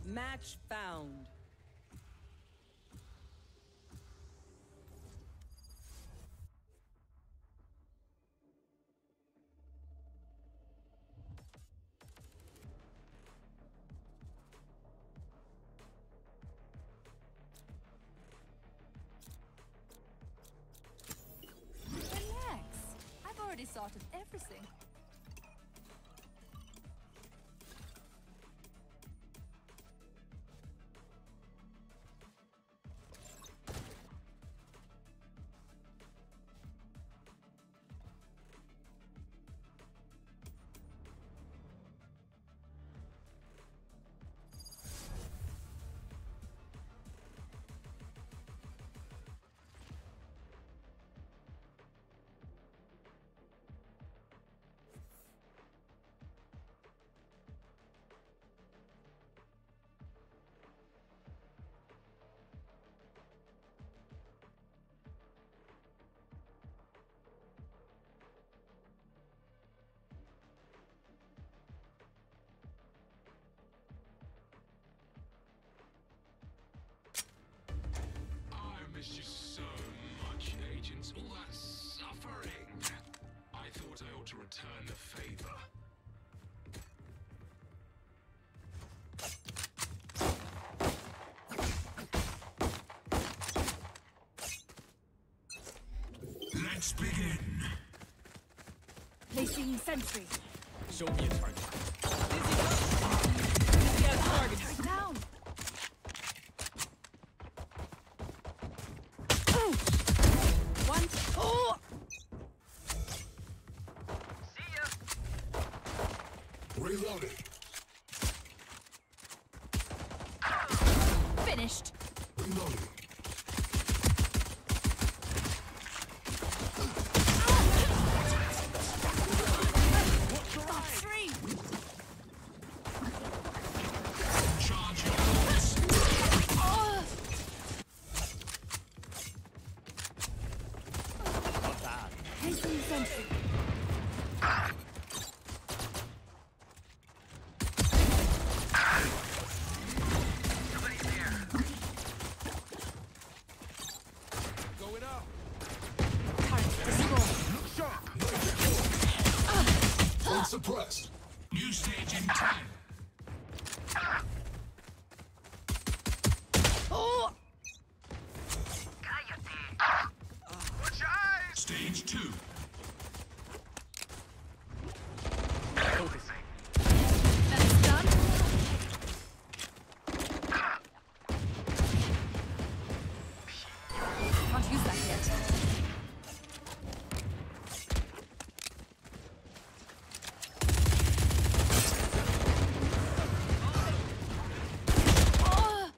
Match found. Relax. I've already sorted everything. I miss you so much, agents. All that suffering. I thought I ought to return the favor. Let's begin. Placing sentry. Show me a target. Target down. One. Oh! See ya. Reloading. Finished. Reloading. Three. Charge your bullets. Oh! Not bad. Placing sentry. Somebody's there. Going up. Target destroyed. Unsuppressed. New stage in 10. Oh! Cállate. Watch your eyes. Stage 2. Focusing. That's done. Can't use that yet. Oh!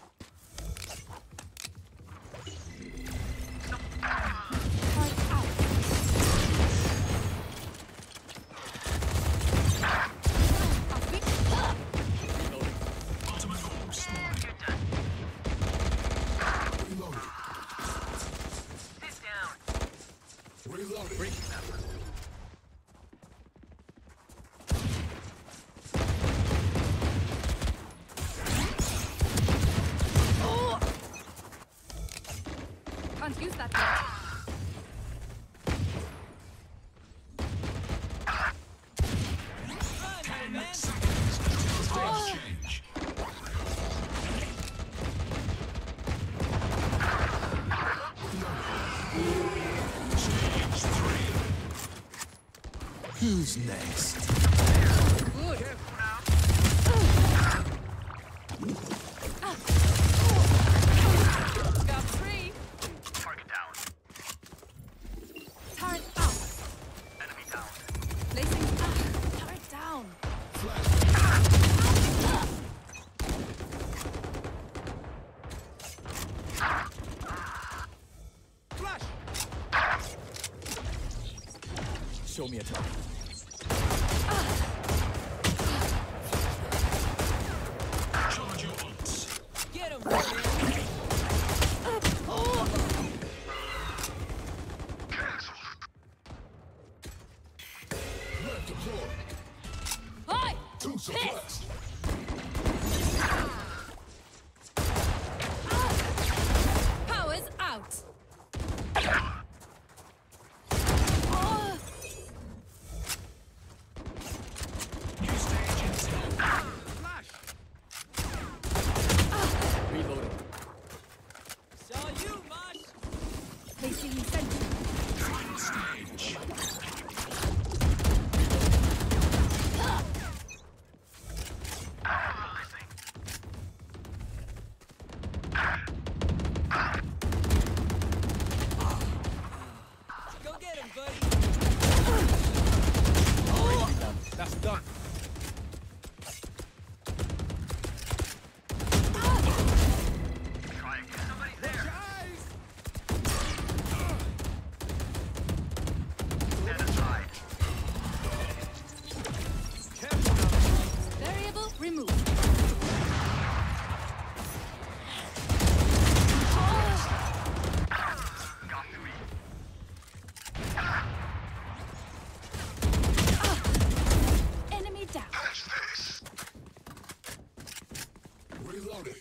Target out. Ultimate orb spawning. You're done. Reloading. Sit down. Reloading. Breaking that. Oh! Can't use that yet. 10 seconds until stage change. Stage 3. Who's next? Good. Got three. Target down. Turret out. Enemy down. Placing turret down. Flash! Show me a target. Charge your ults. Get him, Oh! Red deployed. Hi! Two suppressed. Reloading.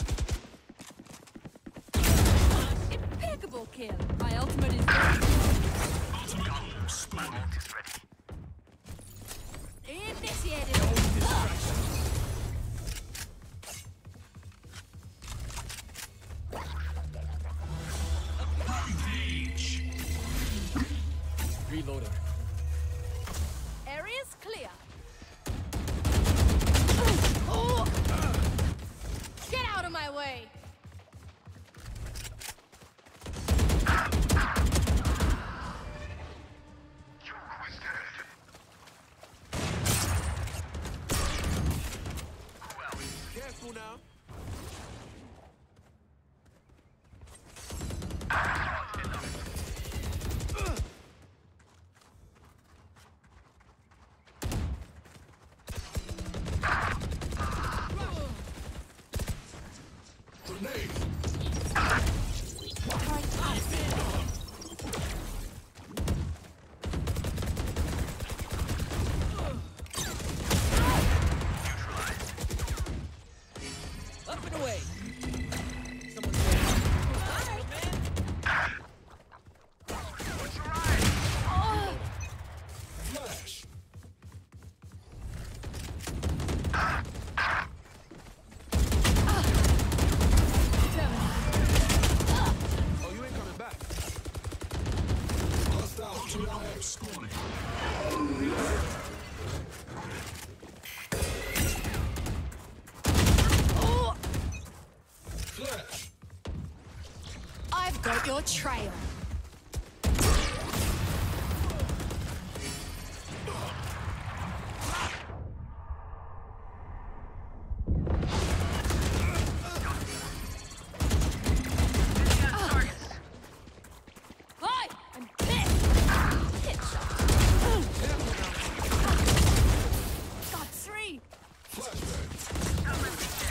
Impeccable kill. My ultimate is ready. Splendid. Ult is ready. Initiated. Engage. Reloading. Area's clear. Get out of my way. Careful now. Grenade. Up and away. Someone's What's your eye? Flash. Oh, you ain't coming back. Hostile QRF spawning. Flash. I've got your trail. Targets. Hi, I'm pissed. Headshot. Got three. Flashbang.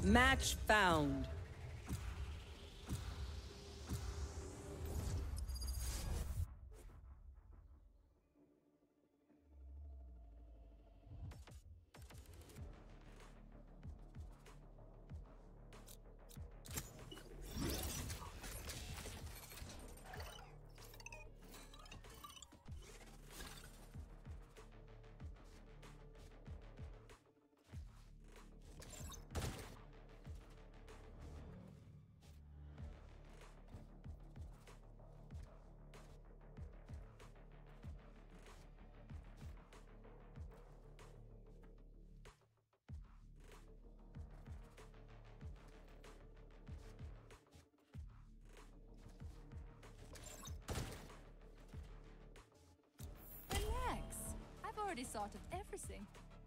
Match found. Relax. I've already sorted everything.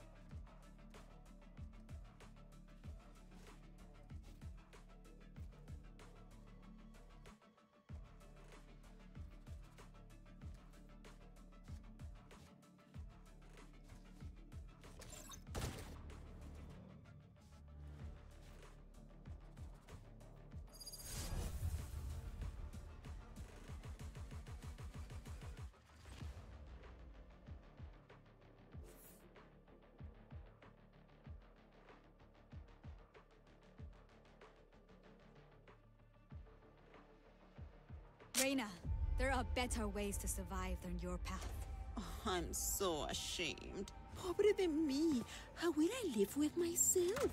Reina, there are better ways to survive than your path. Oh, I'm so ashamed. Pobre de mí. How will I live with myself?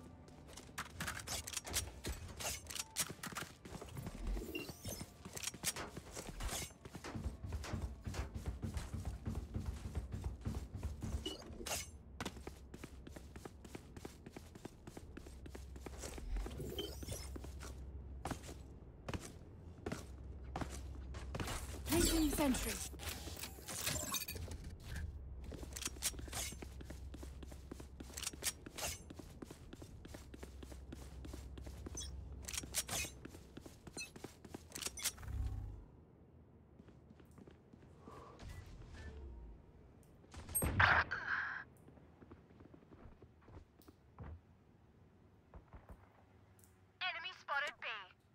Placing sentry. Enemy spotted B.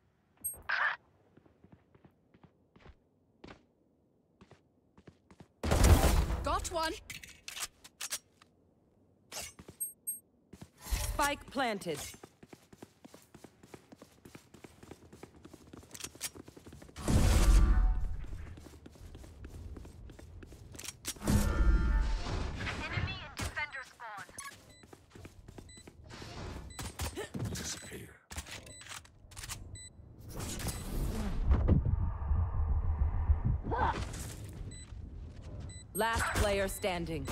Got one. Spike planted. Enemy and defender spawn. Disappear. Last player standing.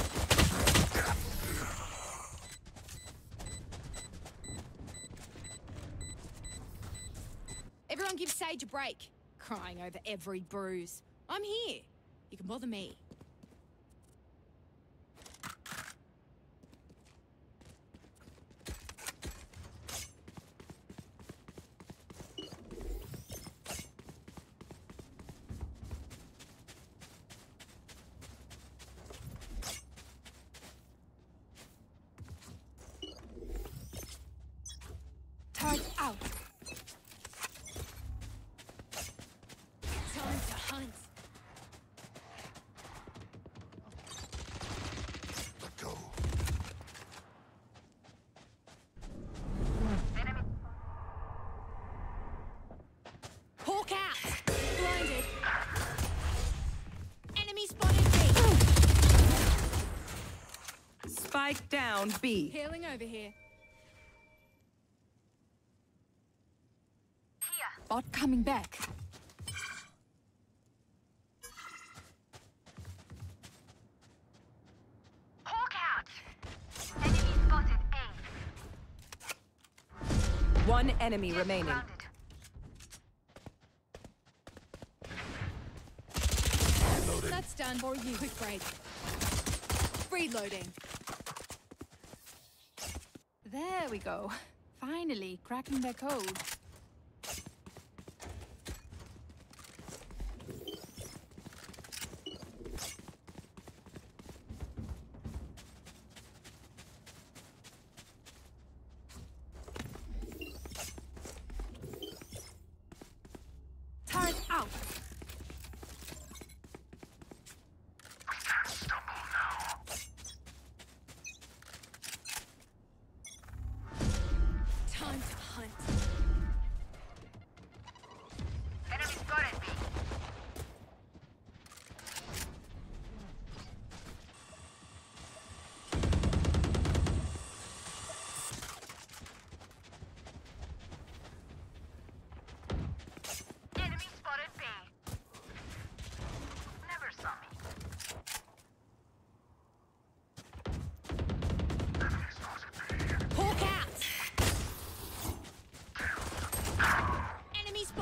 Everyone give Sage a break. Crying over every bruise. I'm here. You can bother me. Target out. Time to hunt. Go. Hawk out. Blinded. Enemy spotted B. Spike down B. Healing over here. Here. Bot coming back. Hawk out. Enemy spotted A. One enemy remaining. Grounded. That's done for you. Quick break. Reloading. There we go. Finally, cracking their code.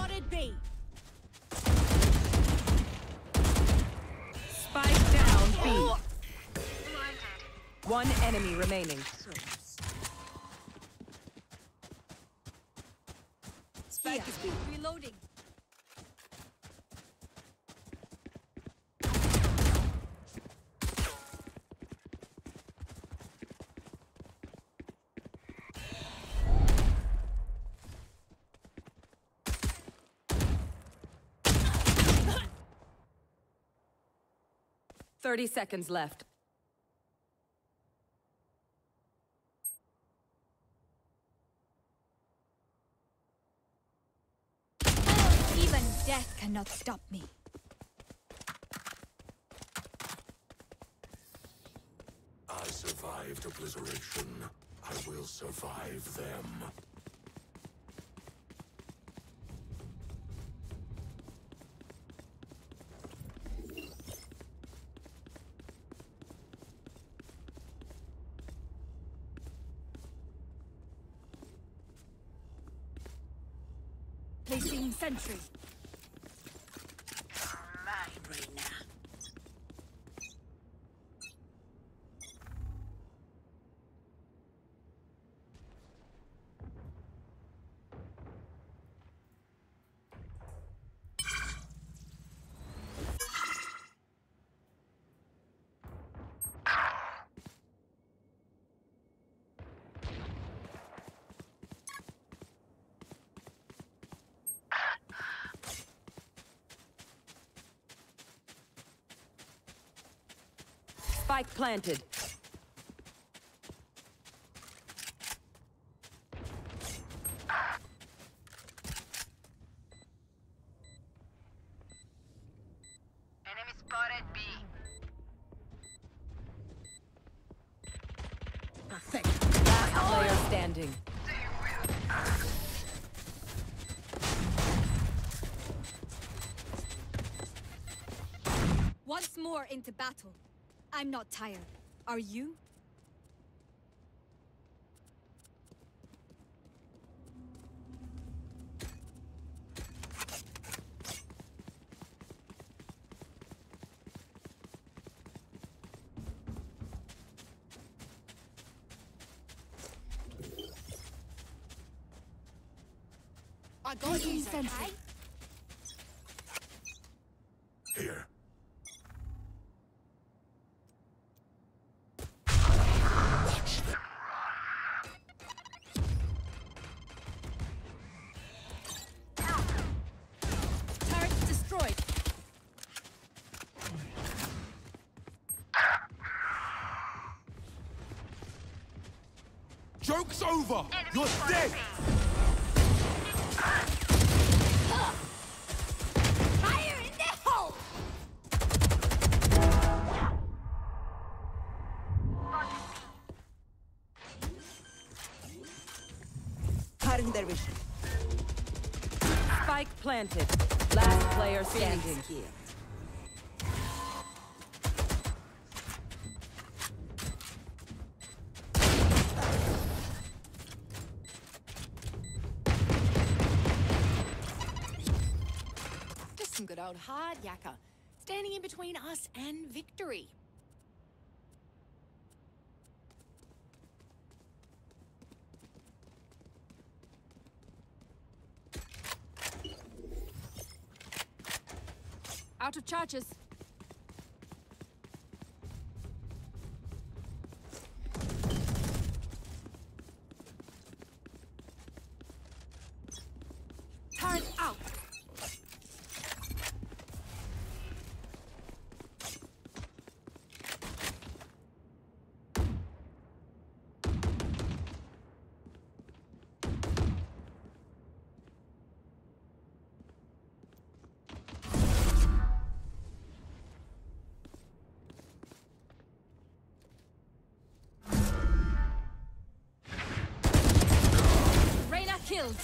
spotted B. Spike down B. Blinded. One enemy remaining. Spike is B. Reloading. Thirty seconds left. Even death cannot stop me. I survived obliteration. I will survive them. Placing sentry. Mine, Reina. Spike planted. Enemy spotted B. Last player standing. Once more into battle. I'm not tired. Are you? I got you, Sentry. Here. Turret destroyed. Joke's over! Enemy You're spotted dead! B. Fire in the hole! Cutting their vision. Spike planted. Last player standing. Here. Just some good old hard yakka. Standing in between us and victory. Out of charges. Turret out. Reyna killed.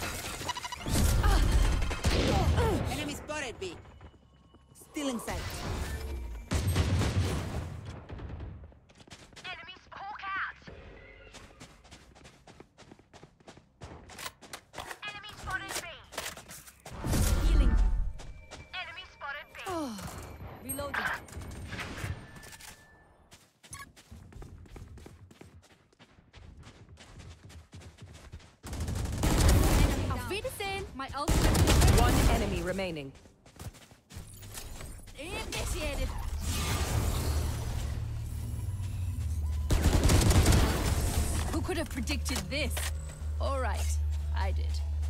Enemy spotted B. Still in sight. Enemy hawk out. Enemy spotted B. My ultimate One enemy remaining. initiated. Who could have predicted this? All right, I did.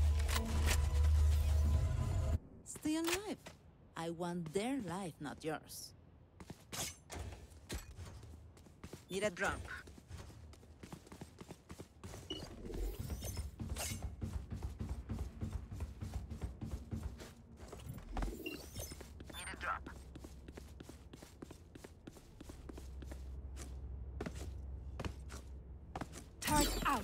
Stay alive. I want their life, not yours. Need a drop. Need a drop. Turn out.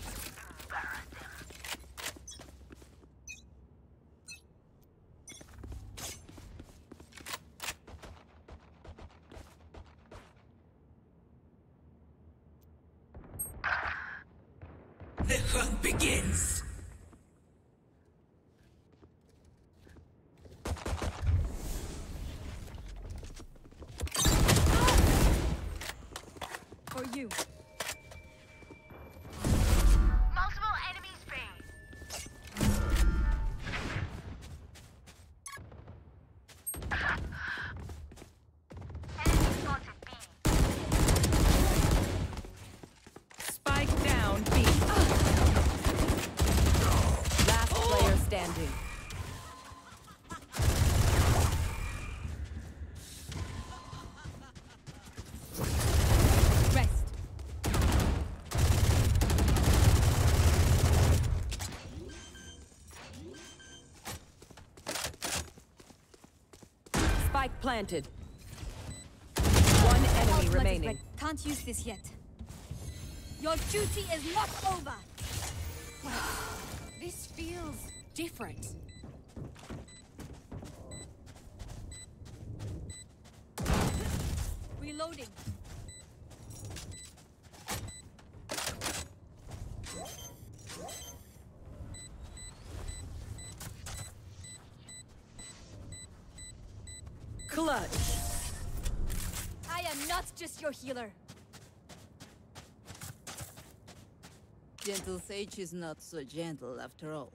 The hunt begins. For you. Multiple enemies B. Enemy spotted B. Spike down B. Last player standing. Rest. Spike planted. One enemy Ultimate is remaining. ready. Can't use this yet. Your duty is not over. Wow, this feels different. Reloading. Clutch. I am not just your healer. Gentle Sage is not so gentle after all.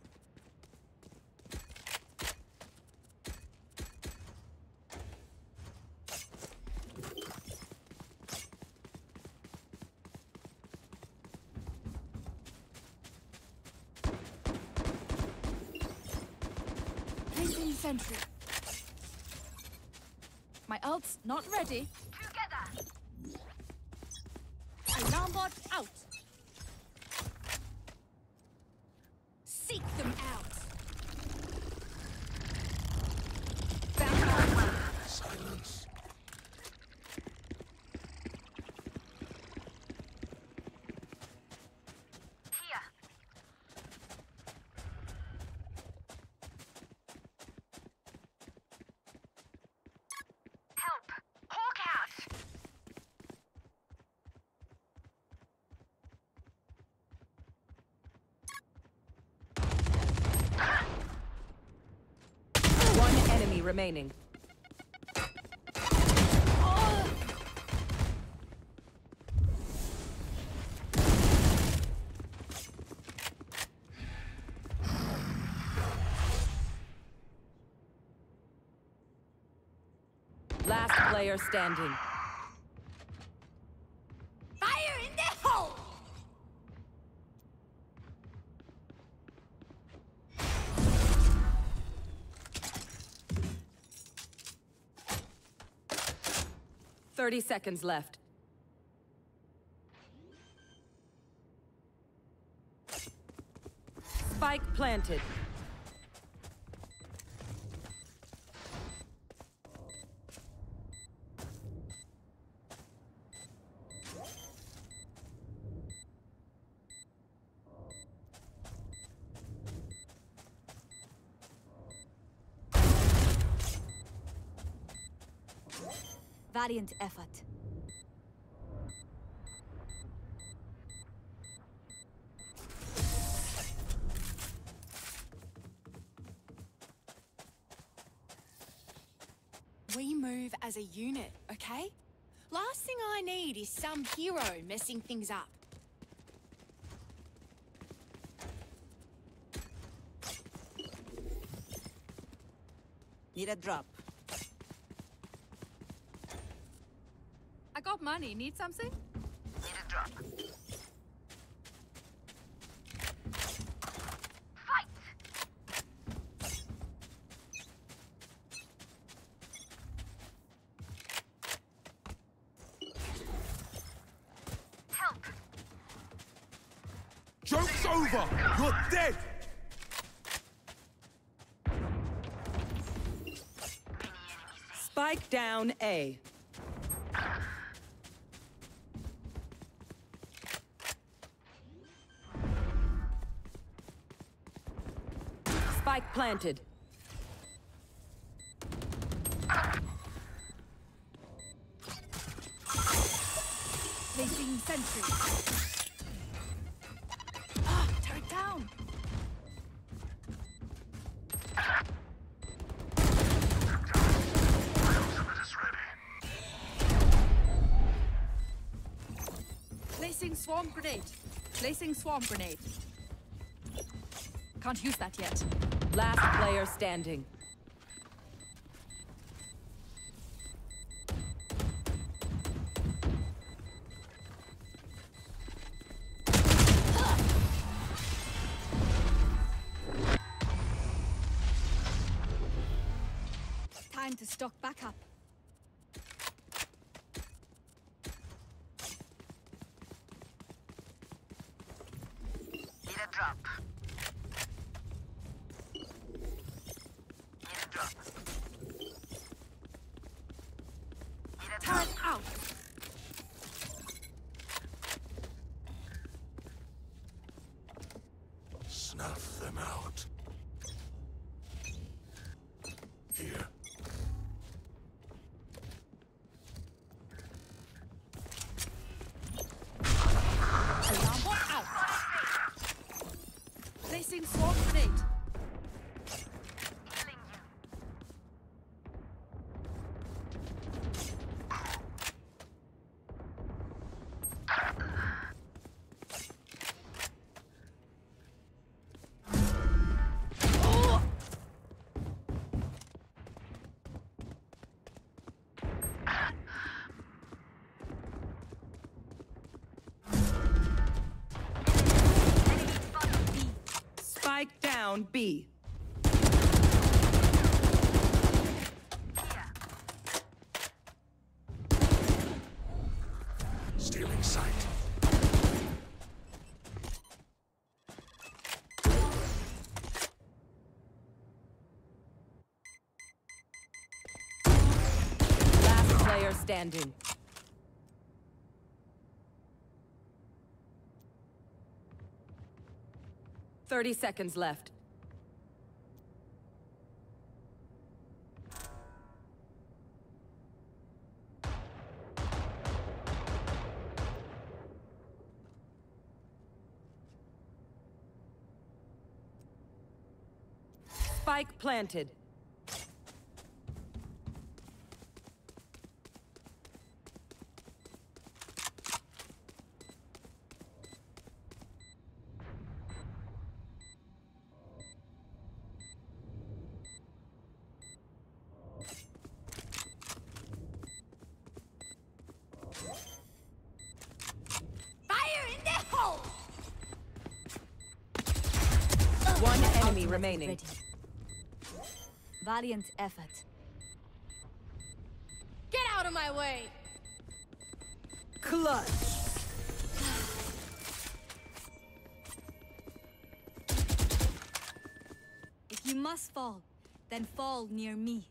Placing sentry. My ult's not ready. Together. Alarm bot out. Seek them out. Back off. Silence. Here. Help. Hawk out. One enemy remaining. Last player standing. Fire in the hole! 30 seconds left. Spike planted. Valiant effort. We move as a unit, okay? Last thing I need is some hero messing things up. Need a drop. I got money. Need something? Need a drop. Fight! Help! Joke's over! You're dead! Spike down A. Spike planted. Placing sentry. Turret down. Placing swarm grenade. Placing swarm grenade. Can't use that yet. Last player standing. Time to stock back up. Need a drop. Need a drop. Need a drop. Turret out. Snuff them out. Here. Alarm bot out. Placing swarm grenade. Healing you. Spike down B. Stealing sight. Last player standing. Thirty seconds left. Spike planted. Fire in the hole! One enemy Ultimate remaining. ready. Valiant effort. Get out of my way! Clutch. If you must fall, then fall near me.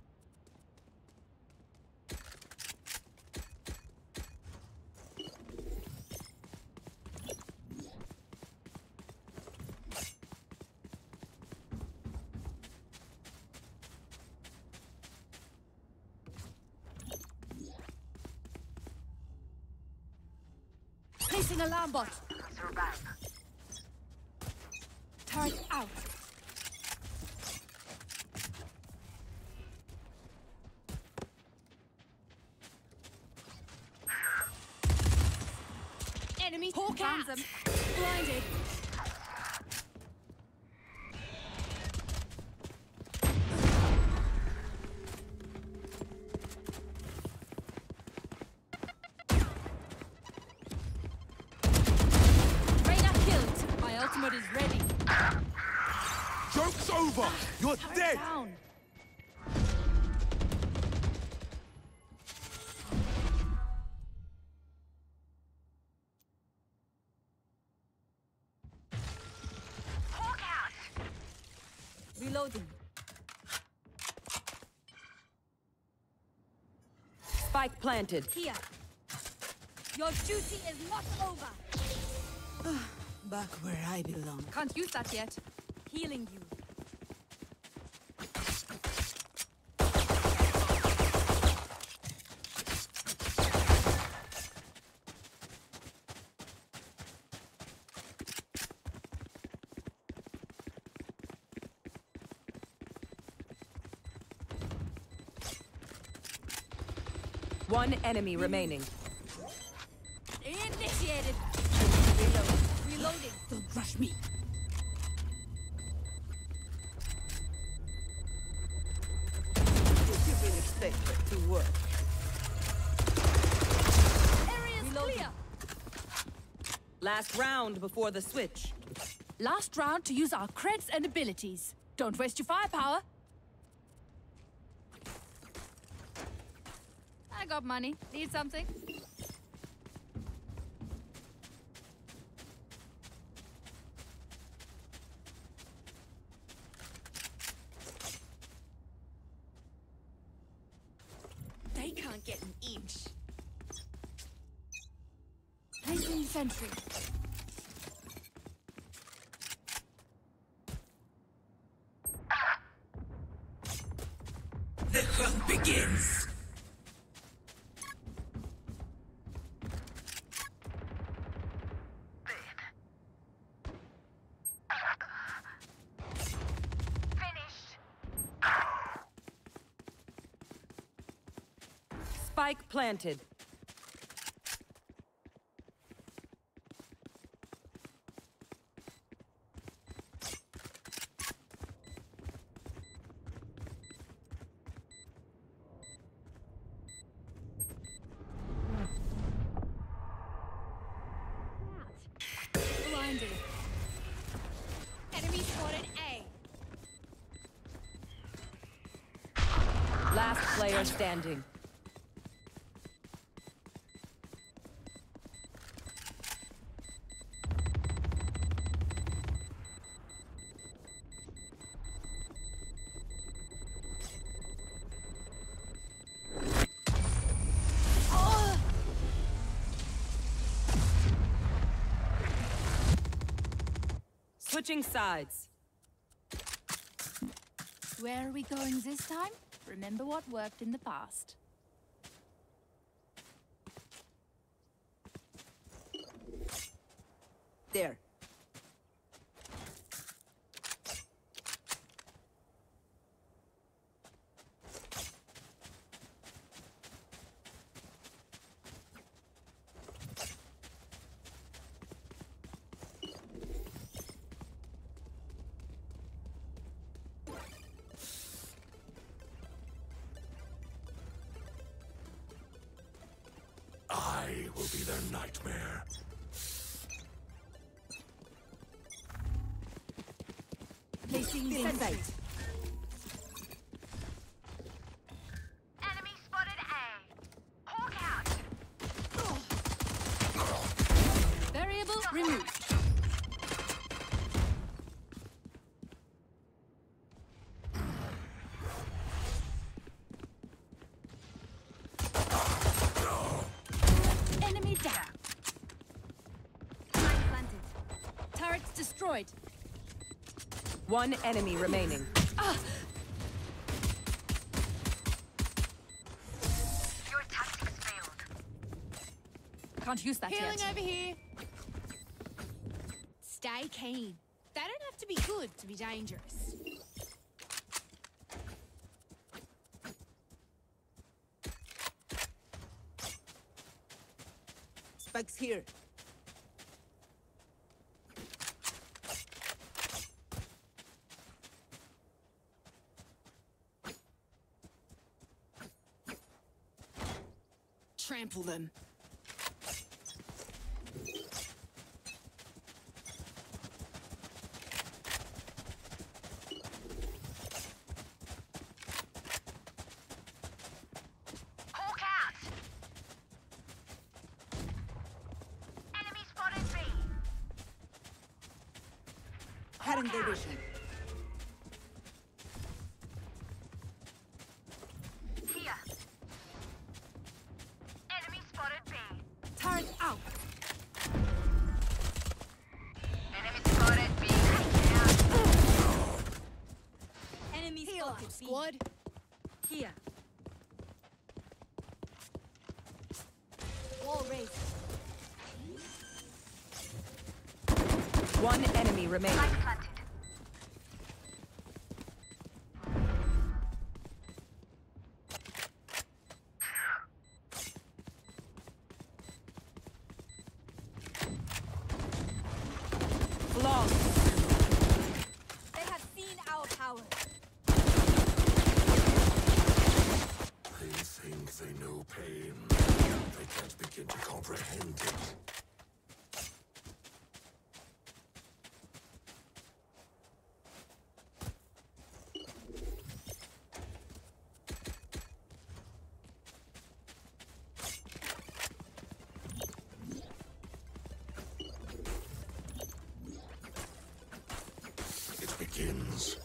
Placing alarm bot. Survive. Turret out. Enemy hawk out. Blinded. You're Turret dead! down. Hawk out! Reloading. Spike planted. Here. Your duty is not over. Back where I belong. Can't use that yet. Healing you. One enemy remaining. Initiated. Reloading. Don't rush me. You really expect it to work? Area's clear. Last round before the switch. Last round to use our creds and abilities. Don't waste your firepower. I got money. Need something? They can't get an inch. Placing sentry. The hunt begins. Finished. Spike planted. Blinded. Enemy spotted A. Last player standing. Switching sides. Where are we going this time? Remember what worked in the past. There. I will be their nightmare. Placing sentry. Enemy spotted A. Hawk out. Variable removed. Enemy down. Mine planted. Turrets destroyed. One enemy remaining. Your tactics failed. Can't use that Healing yet. over here. Stay keen. They don't have to be good to be dangerous. Spike's here. Trample them. Cutting their vision. Here. Enemy spotted B. Turret out. Enemy spotted B. Enemy Heal up, spotted. B. squad. Here. Wall raised. One enemy remaining. Light planted. Long. They have seen our power. They think they know pain. They can't begin to comprehend it. It begins.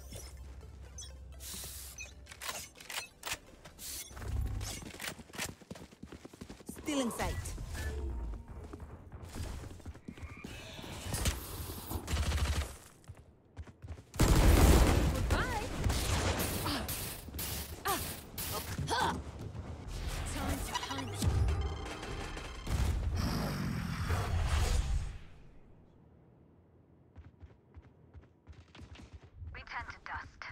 Still in sight. Goodbye. Time to punch. We turn to dust.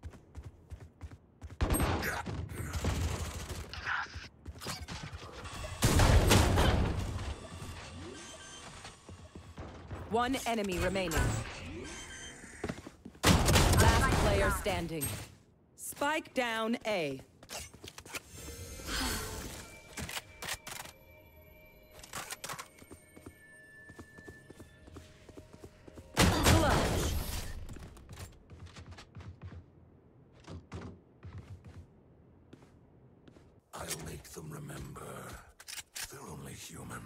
One enemy remaining. Last player standing. Spike down A. Clutch. I'll make them remember. They're only human.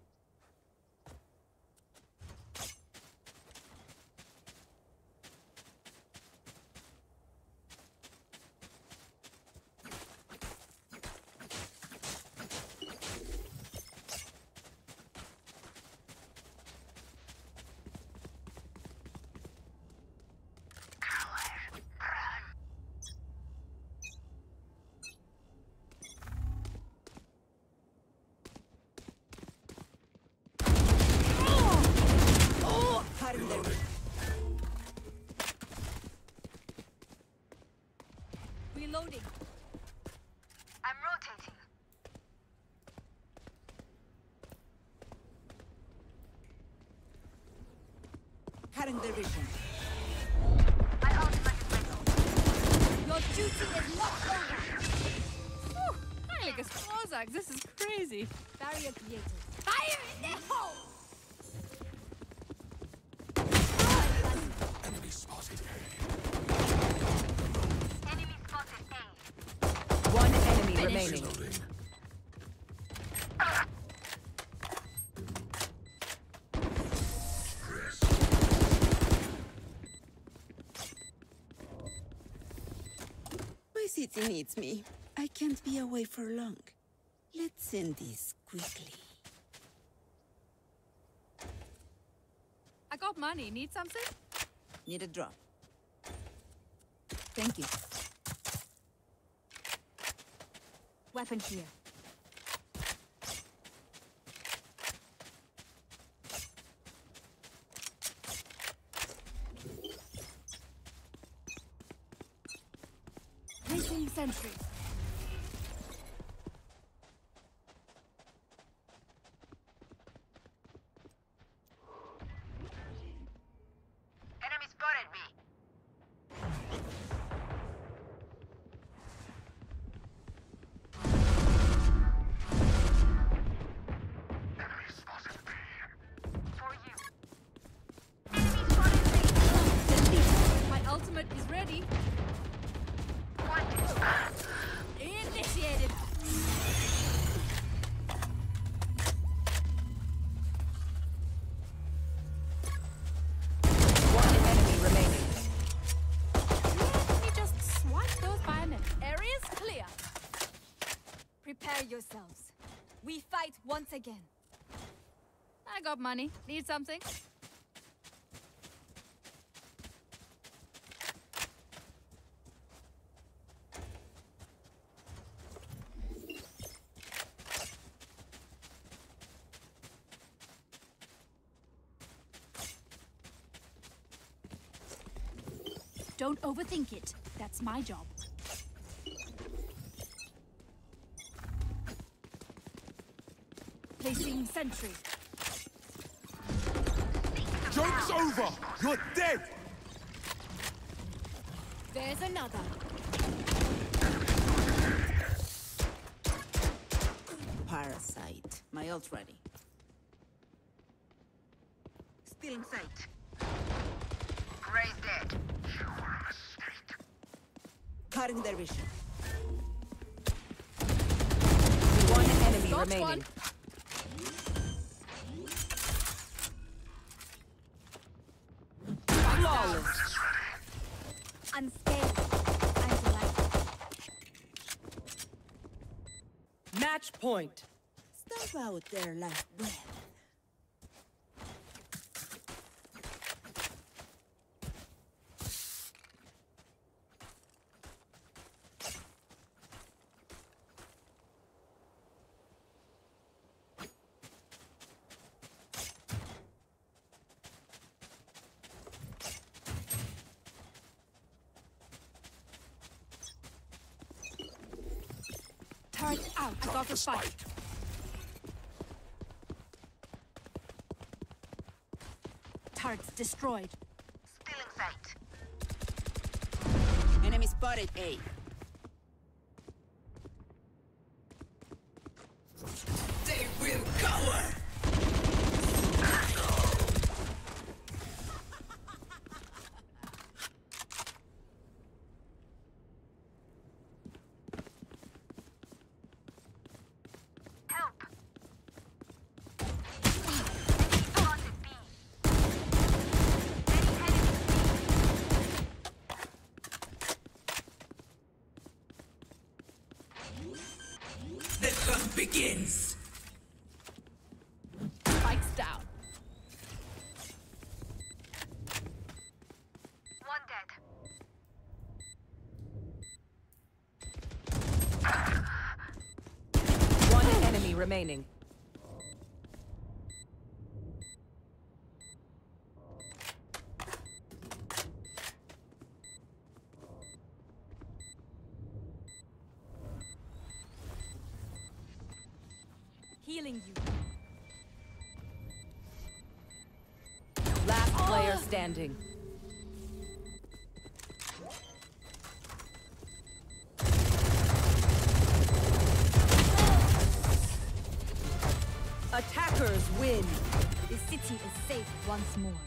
Cutting their vision. Reloading. I'm rotating. Cutting their vision. My ultimate is ready. Your duty is not over. Heiliges Ozark, this is crazy. Barrier created. Fire in the hole! Enemy spotted. Enemy spotted A. One enemy remaining. Reloading. My city needs me. I can't be away for long. Let's end this quickly. I got money. Need something? Need a drop. Thank you. Weapon here. Placing sentry. Enemy spotted B. Enemy spotted B. For you. Enemy spotted B. My ultimate is ready. One. Prepare yourselves. We fight once again. I got money. Need something? Don't overthink it. That's my job. Placing sentry. Joke's over! You're dead! There's another. Parasite. My ult ready. Still in sight. Ray's dead. Cutting their vision. One enemy Got remaining. one. Flawless. Unscathed. I'm delighted. Match point. Stamp out their last breath. Turret out. I got the spike. Turrets destroyed. Still in sight. Enemy spotted A. They will cower! Help! Spotted B. The hunt begins! Spikes down. One dead. One enemy remaining. Healing you. Last player standing. Attackers win. The city is safe once more.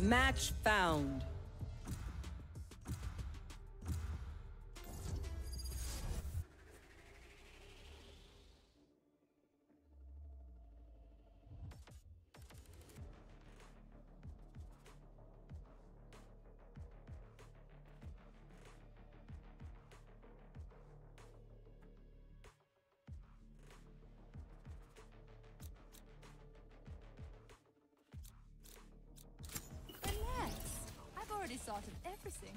Match found. Relax. I've already thought of everything.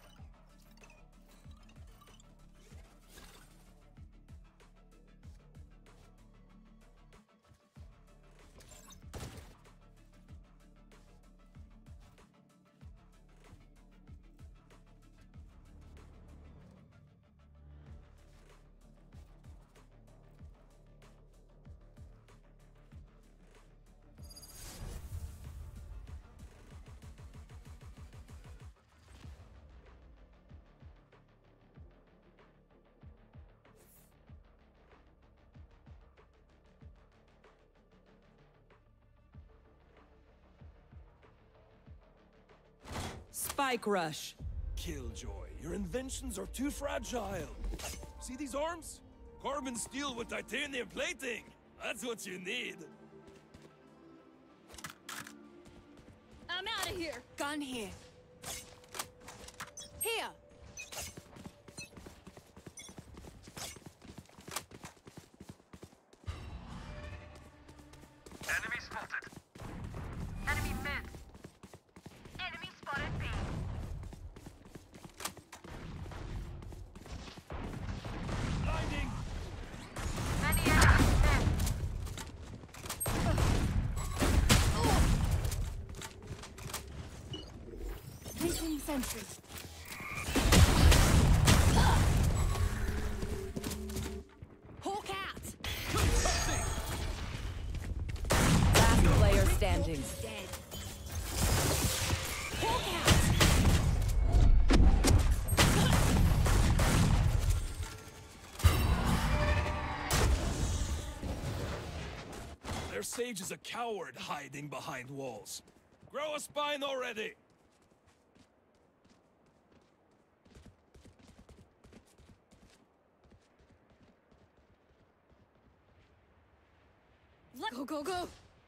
Spike rush. Killjoy, your inventions are too fragile. See these arms? Carbon steel with titanium plating. That's what you need. I'm out of here. Gun here. Here. Enemy spotted. Enemy mid. Enemy spotted B. Blinding. Many enemies mid. Placing sentry. Hawk out. Last player standing. Dead. Hawk out. Their sage is a coward hiding behind walls. Grow a spine already. Go, go, go.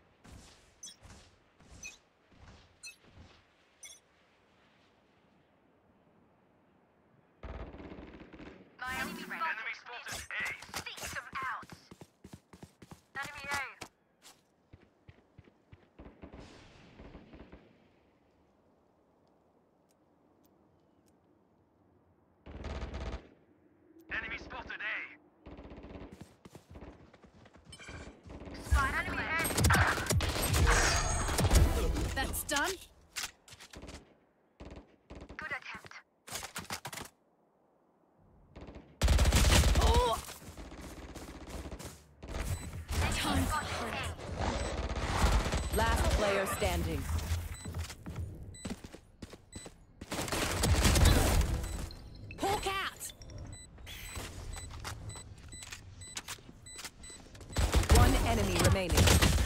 My enemy friend. Enemy spotted A. Seek them out. Enemy A. Enemy spotted A. Spy enemy A. That's done. Good attempt. Oh! Enemy spotted A. Last player standing. Hawk out. One enemy remaining.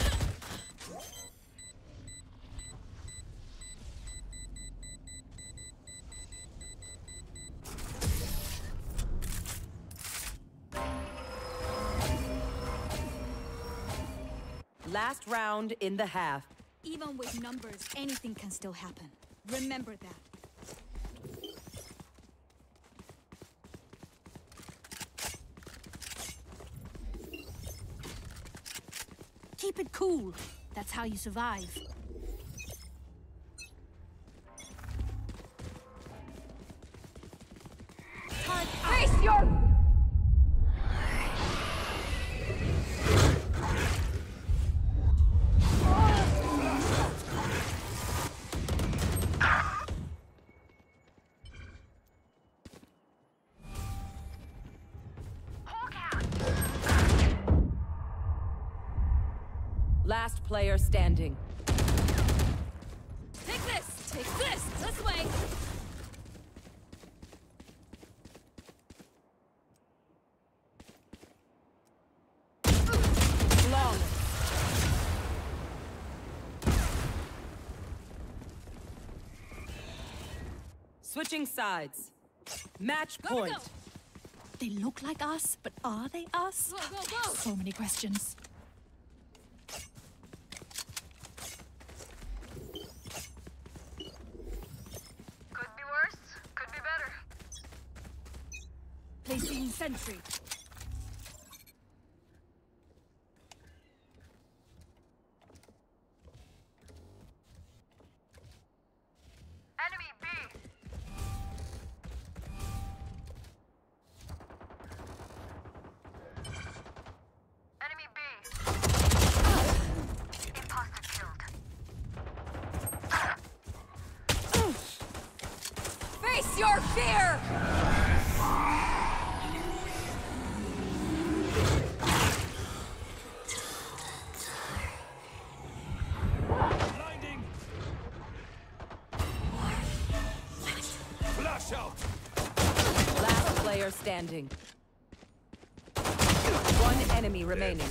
Last round in the half. Even with numbers, anything can still happen. Remember that. Keep it cool. That's how you survive. Face your... Hawk out. Last player standing. Take this! Take this! This way! Flawless. Switching sides. Match Gotta point. go. They look like us, but are they us? Go, go, go. So many questions. Could be worse, could be better. Placing sentry. Enemy B. Enemy B. Imposter killed. Face your fear! Blinding! Flash out! Last player standing. One enemy remaining.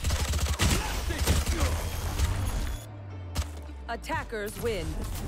Attackers win.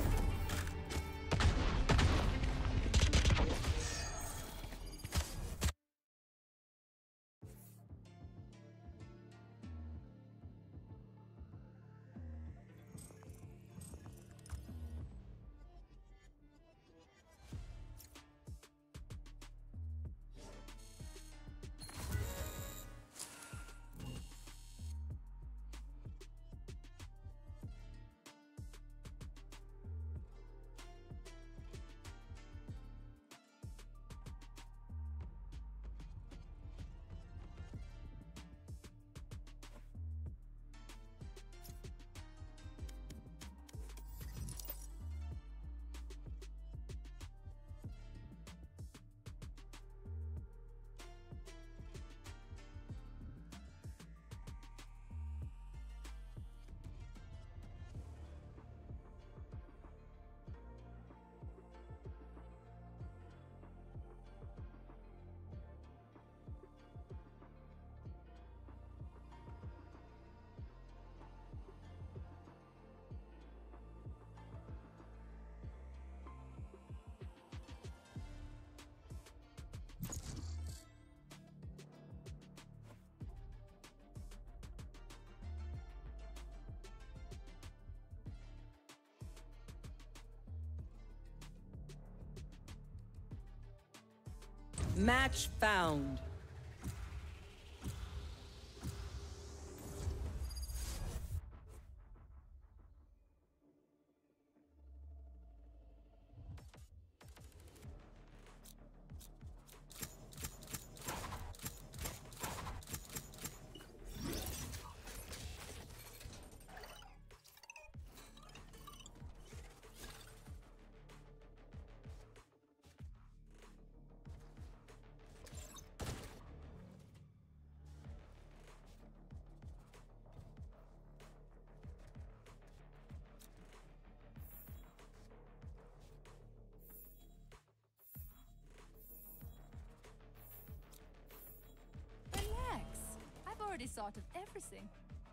Match found. Relax. I've already thought of everything.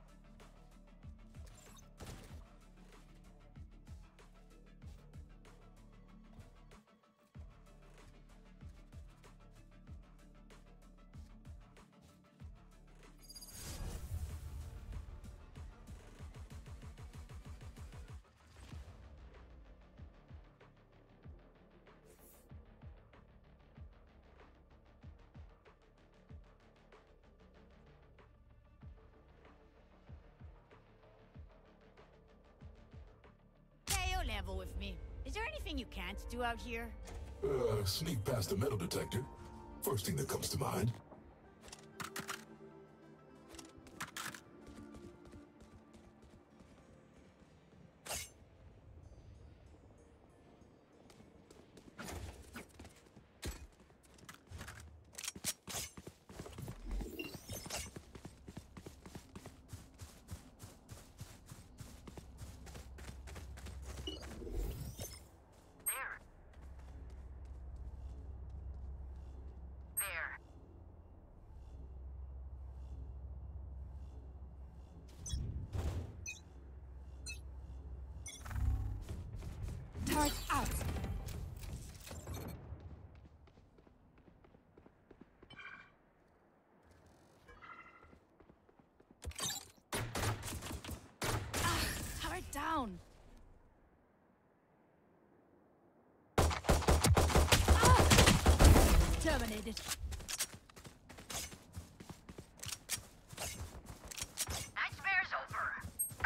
KO level with me. Is there anything you can't do out here? Sneak past the metal detector. First thing that comes to mind. There. There. down. Terminated. Nightmare's over.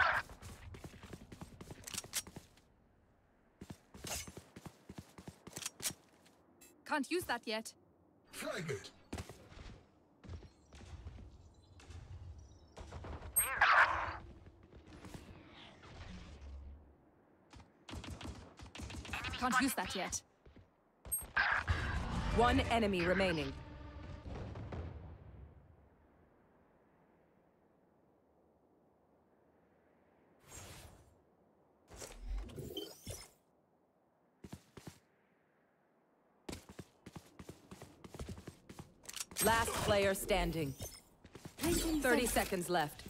Can't use that yet. Fragment. Can't use that yet. One enemy remaining. Last player standing. 30 seconds left.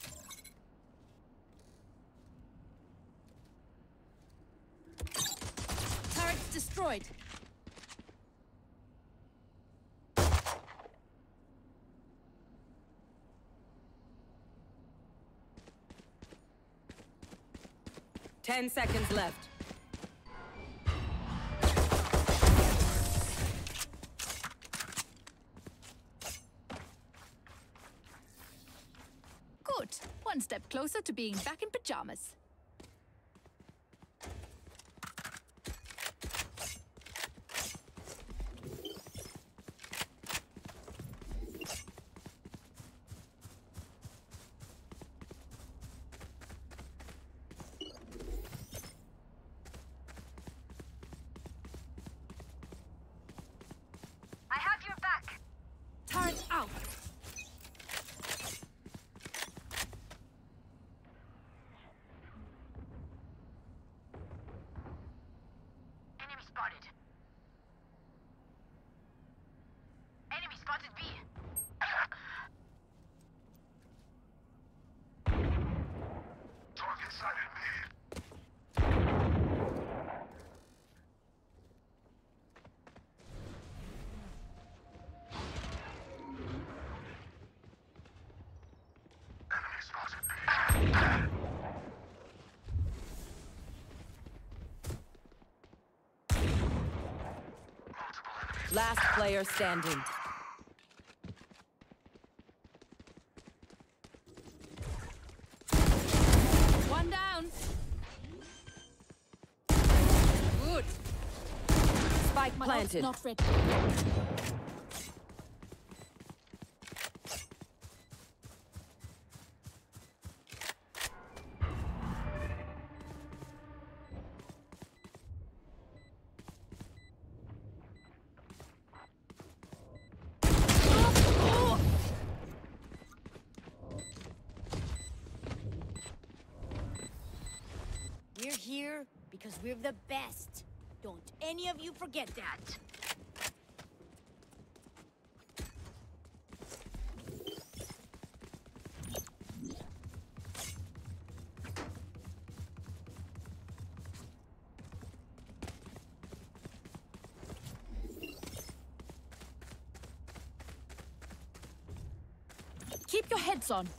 Turret's destroyed. Ten seconds left. Good. One step closer to being back in pajamas. I have your back. Turret out. Enemy spotted. Enemy spotted B. Target sighted me. Enemy spotted me. Last player standing. One down. Good. Spike My planted. ult's not ready. We're here because we're the best. Don't any of you forget that. Keep your heads on.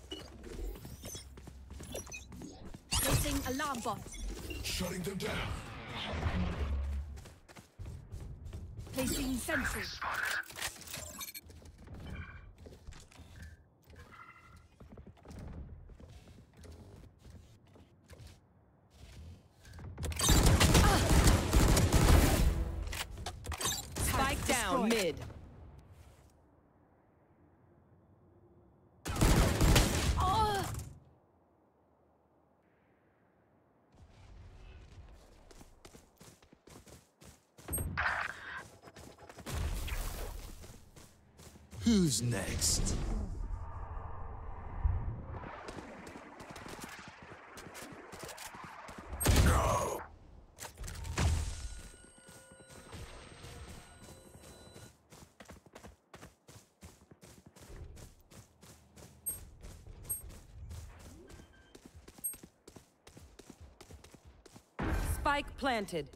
Placing alarm bot. Shutting them down. Placing sentry. Spike down mid. Oh! Who's next? Spike planted.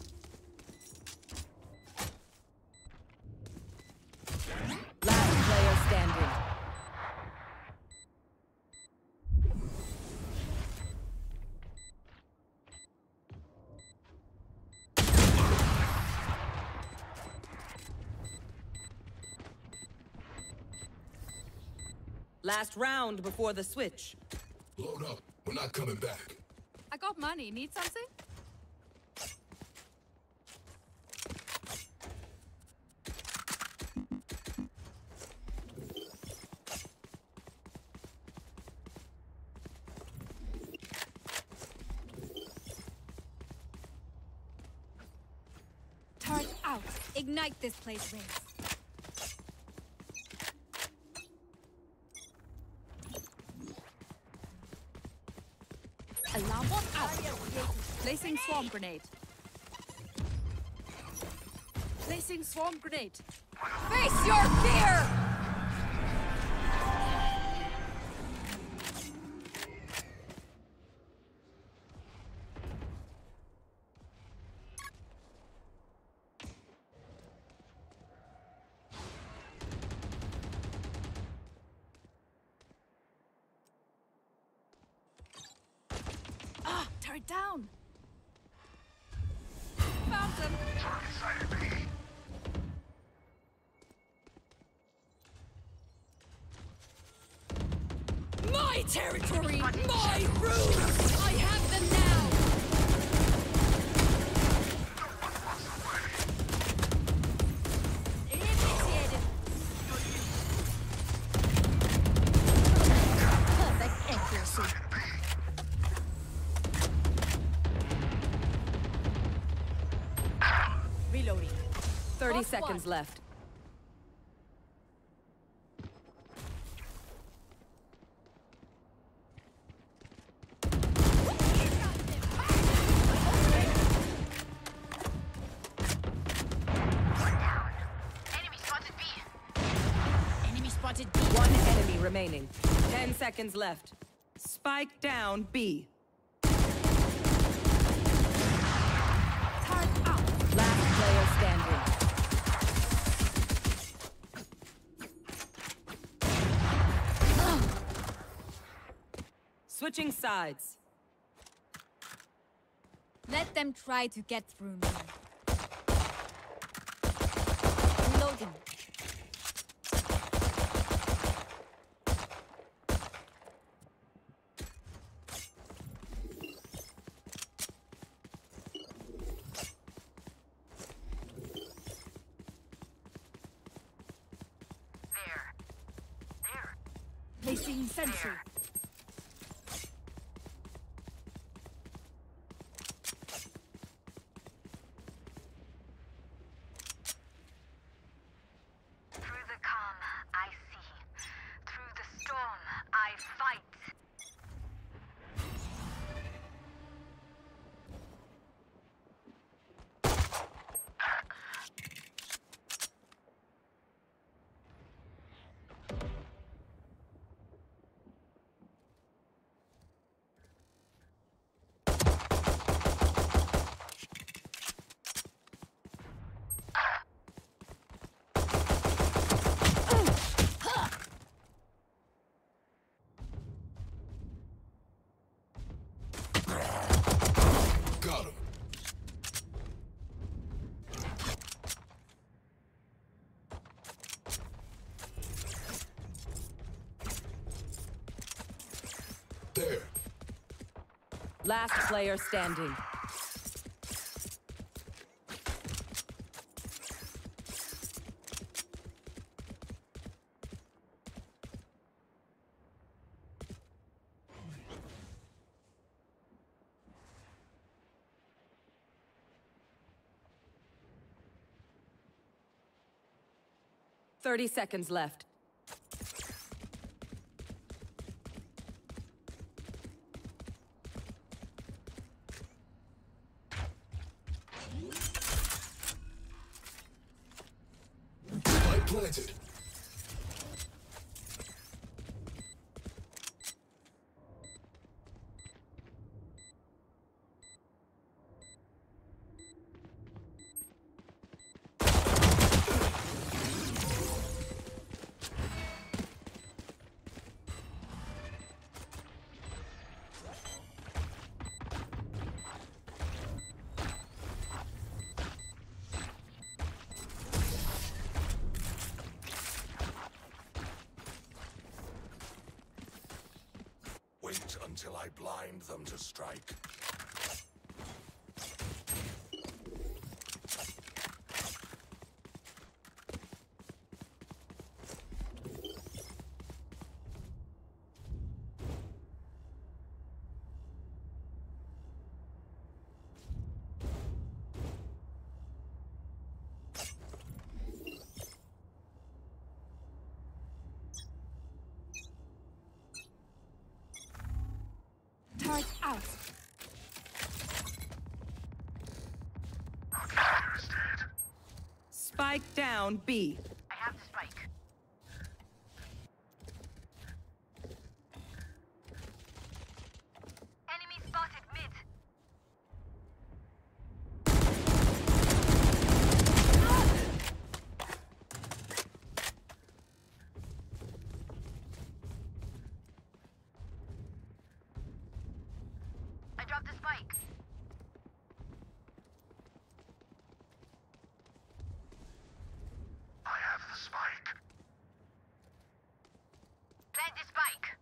Last player Last round before the switch. Load up. We're not coming back. I got money. Need something? Turret out. Ignite this place, Raze. Alarm bot out. Placing swarm grenade. Placing swarm grenade. Face your fear! Ah, turret down. Found them. My territory! My rules! I have them now! Initiated! Perfect accuracy. Reloading. 30 Off seconds one. left. Enemy spotted B. Enemy spotted B. One enemy remaining. 10 seconds left. Spike down B. Turret out. Last player standing. Switching sides. Let them try to get through me. Reloading. There. There. Placing sentry. Through the calm, I see. Through the storm, I fight. Got him. There. Last player standing. Thirty seconds left. Light planted. Wait until I blind them to strike. Turret out. Spike down B. I have the spike. Enemy spotted mid. I dropped the spike. I have the spike. Plant the spike.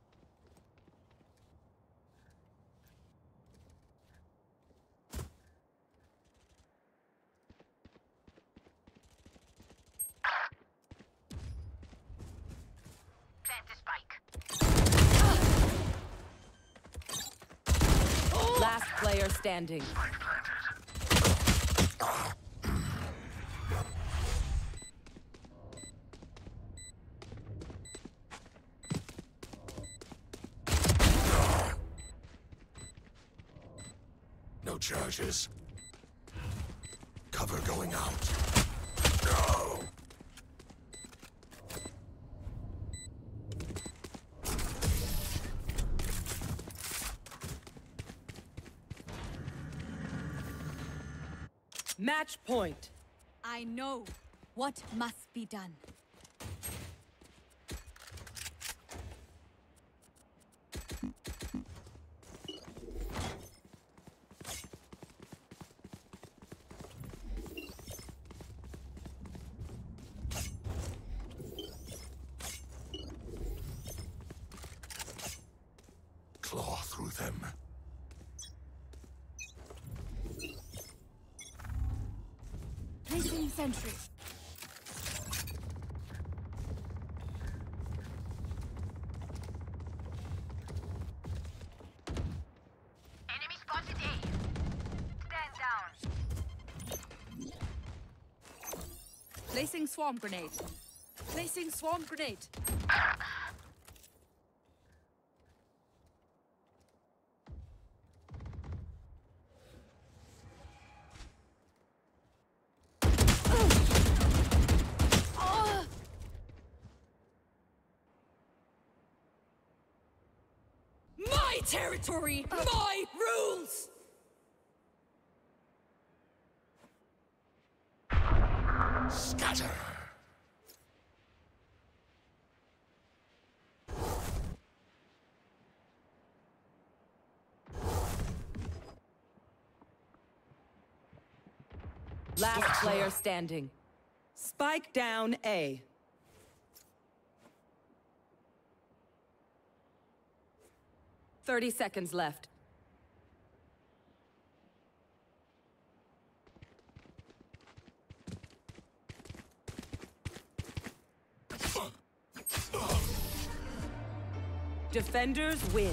Plant the spike. Last player standing. No charges. Cover going out. No! Match point. I know what must be done. Claw through them. Placing sentry. Enemy spotted A. Stand down. Placing swarm grenade. Placing swarm grenade. My territory, my rules! Scatter! Last player standing. Spike down A. Thirty seconds left. Defenders win.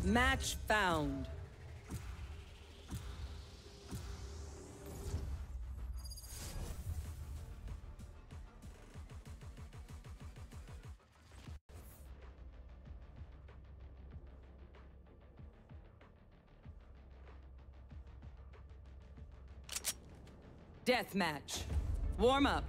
Match found. Deathmatch. Warm up.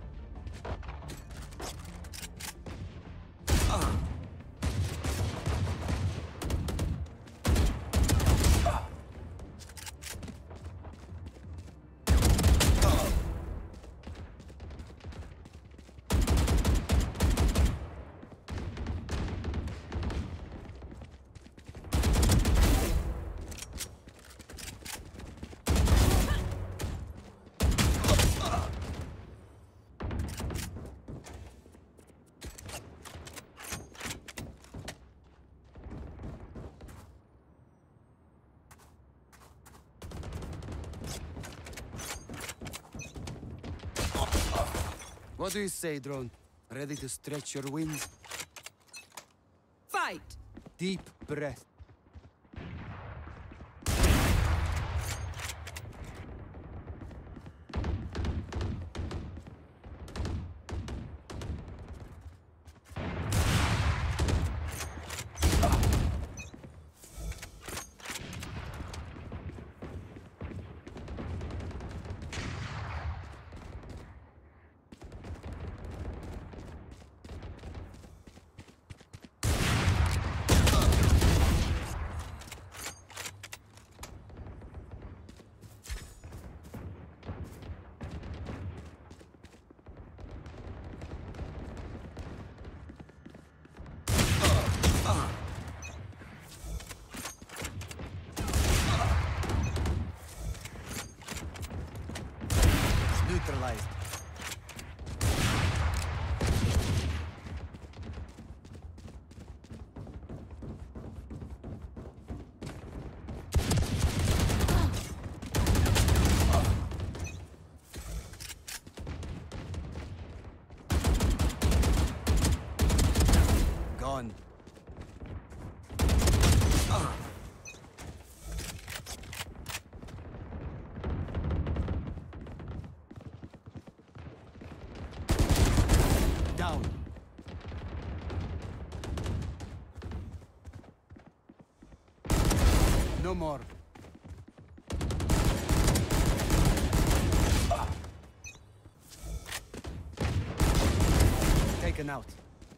What do you say, drone? Ready to stretch your wings? Fight! Deep breath. Neutralized. Gone. Down. No more. Taken out.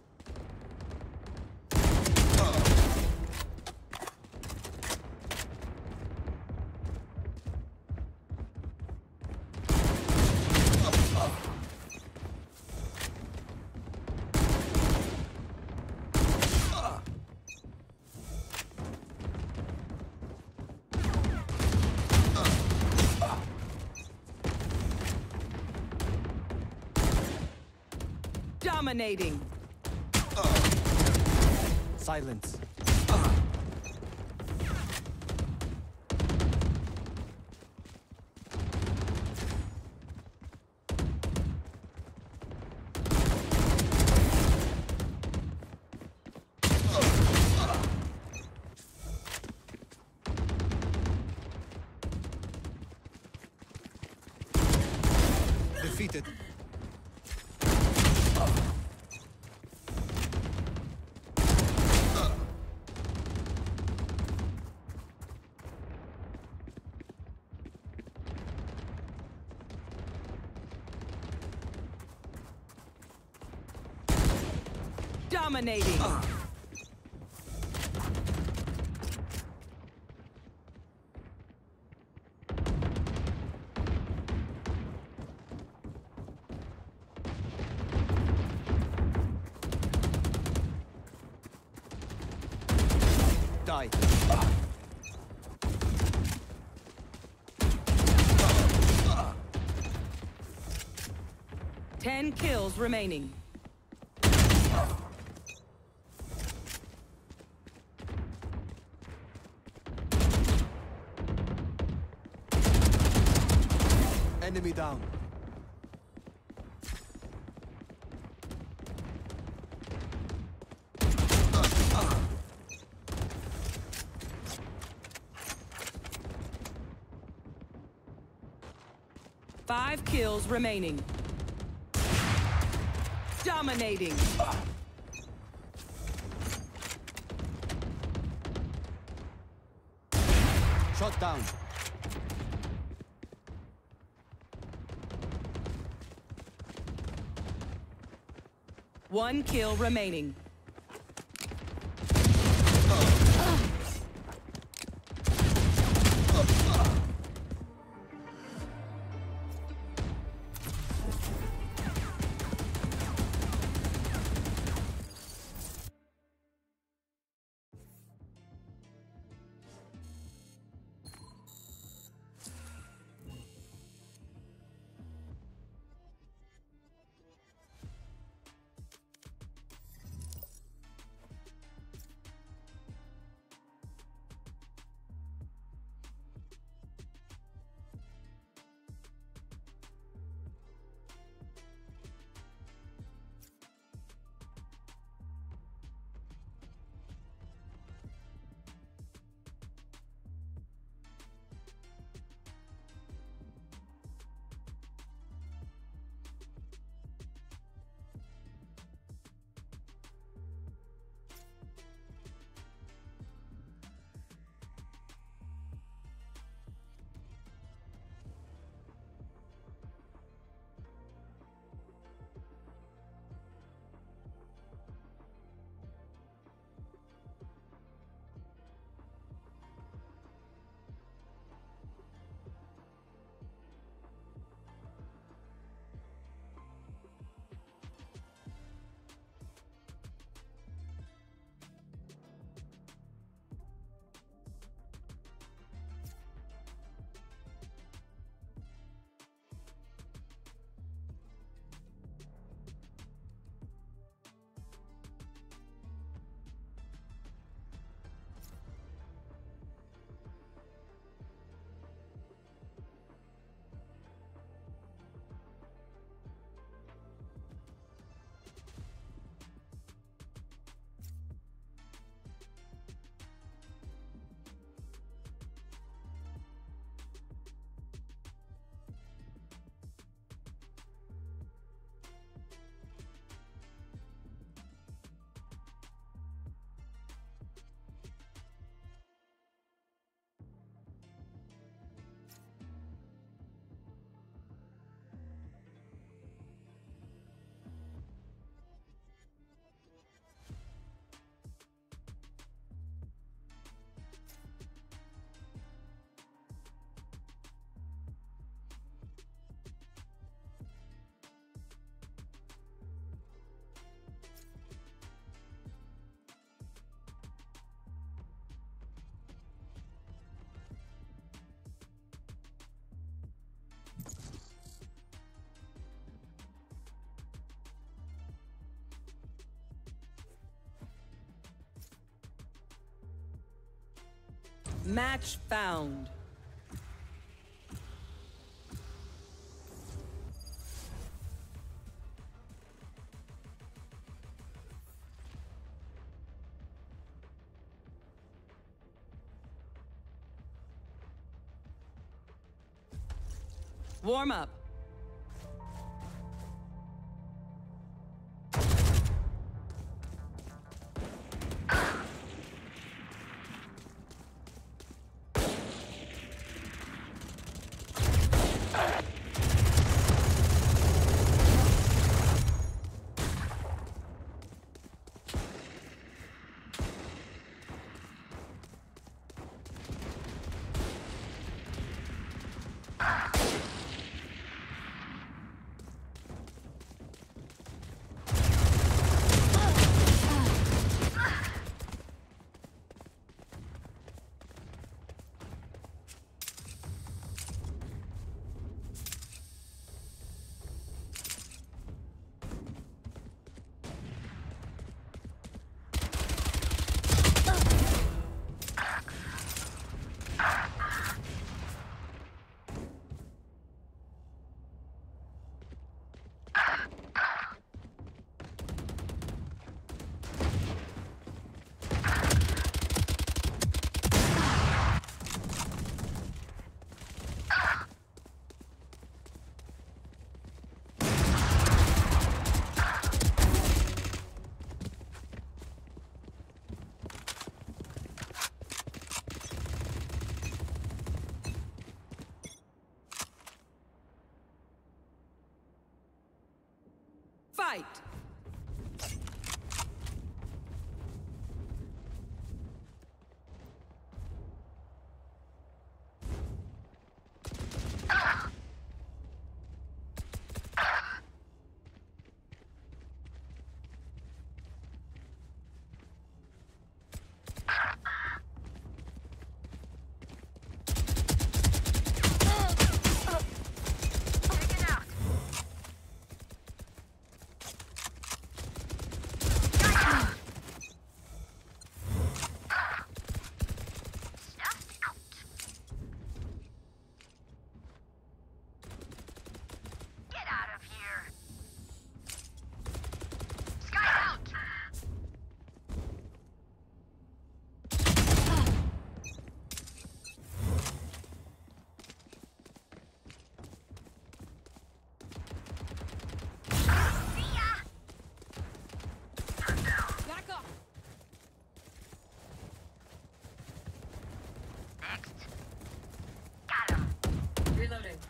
Dominating. Silence. Defeated. Dominating. 10 kills remaining. Enemy down. 5 kills remaining. Dominating. Shot down. One kill remaining. Match found. Warm up. Fight! Back up. Got him. Reloading.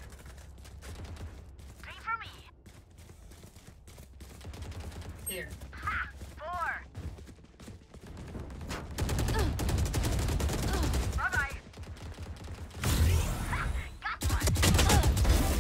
3 for me. Here. Ha! 4. Bye-bye. Ha! Got one.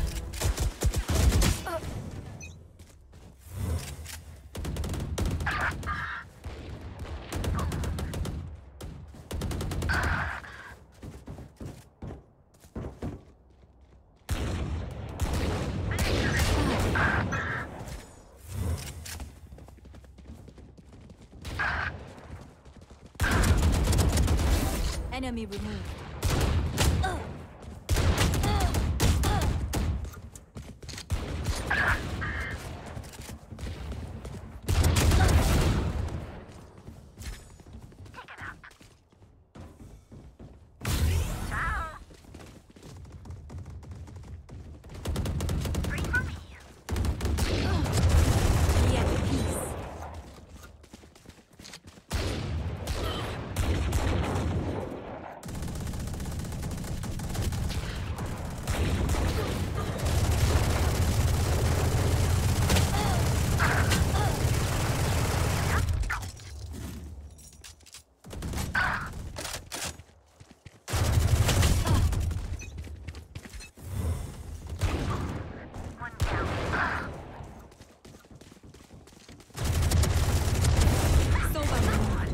Enemy removed. Taken up. Ciao. 3 for me. Be at peace. One down. Soba removed.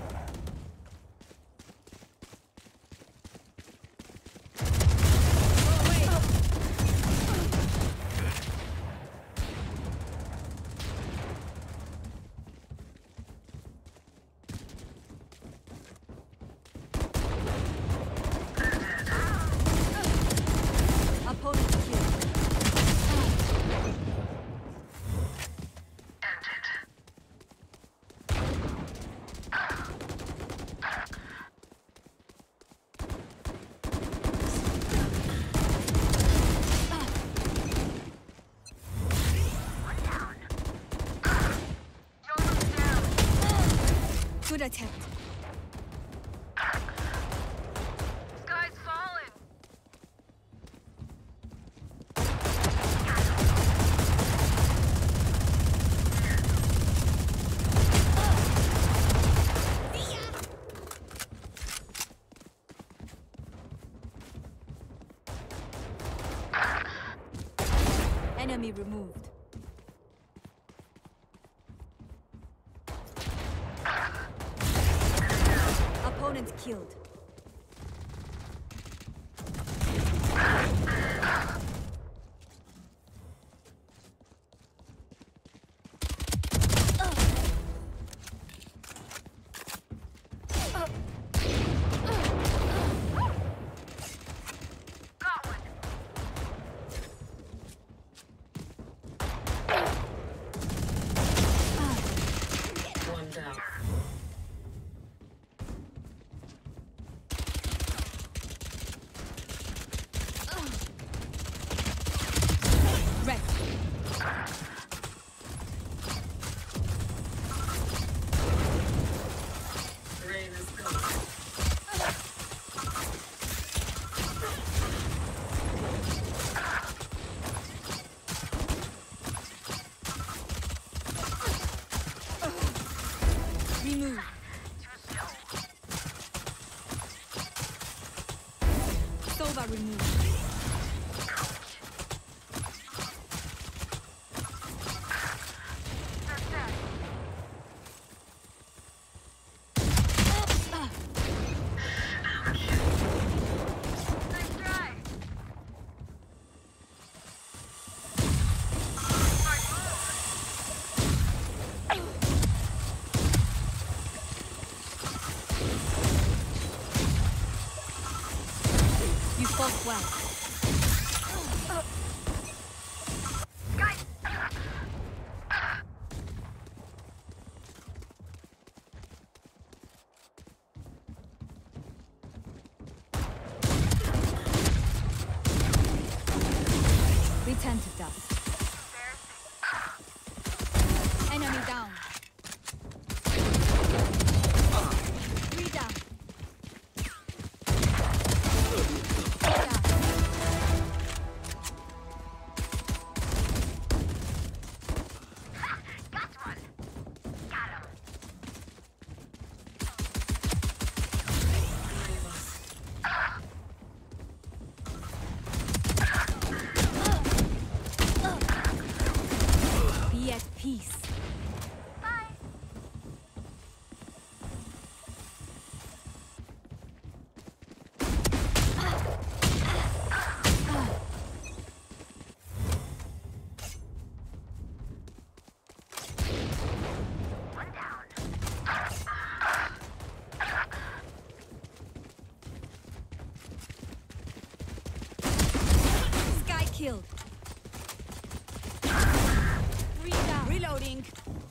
Opponent killed. Good attempt. Sky's falling. Enemy removed. Opponent killed. Got one. One down. Nova removed. You fought well. Return to dust. Enemy down. Three down. Got one. Got him. Be at peace. Bye. One down. Sky killed. Three down. Reloading.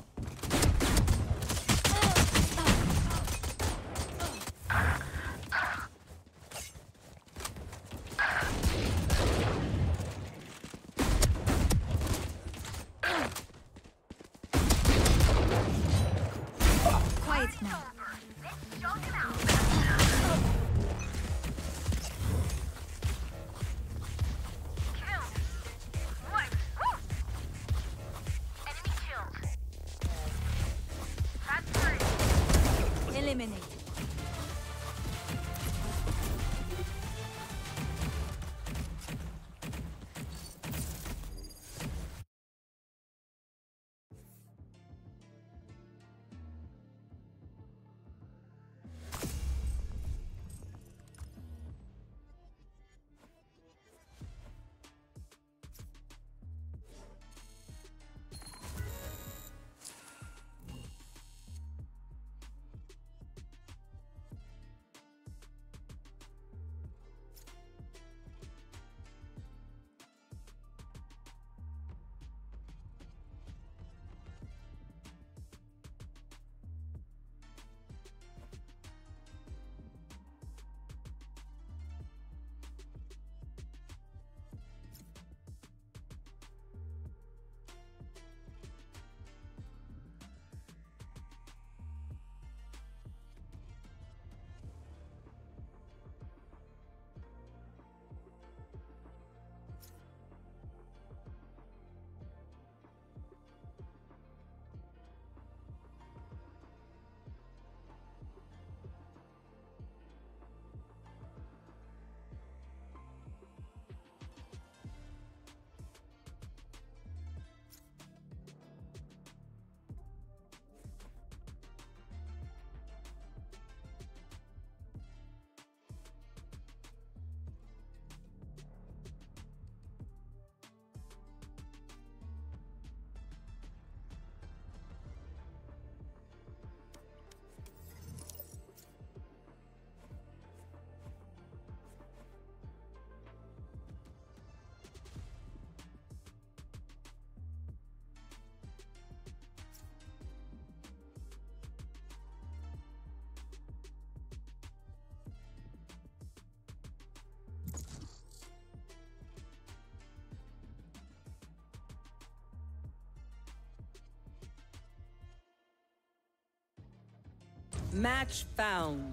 Quiet now. Let's joke him out. Killed. What? Woo! Enemy killed. That's three. Eliminate. Match found.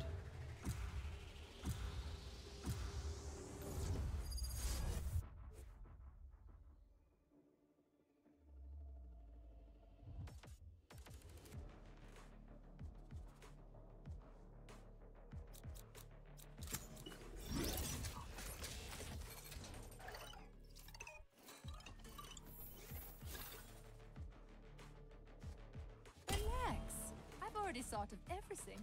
sort of everything.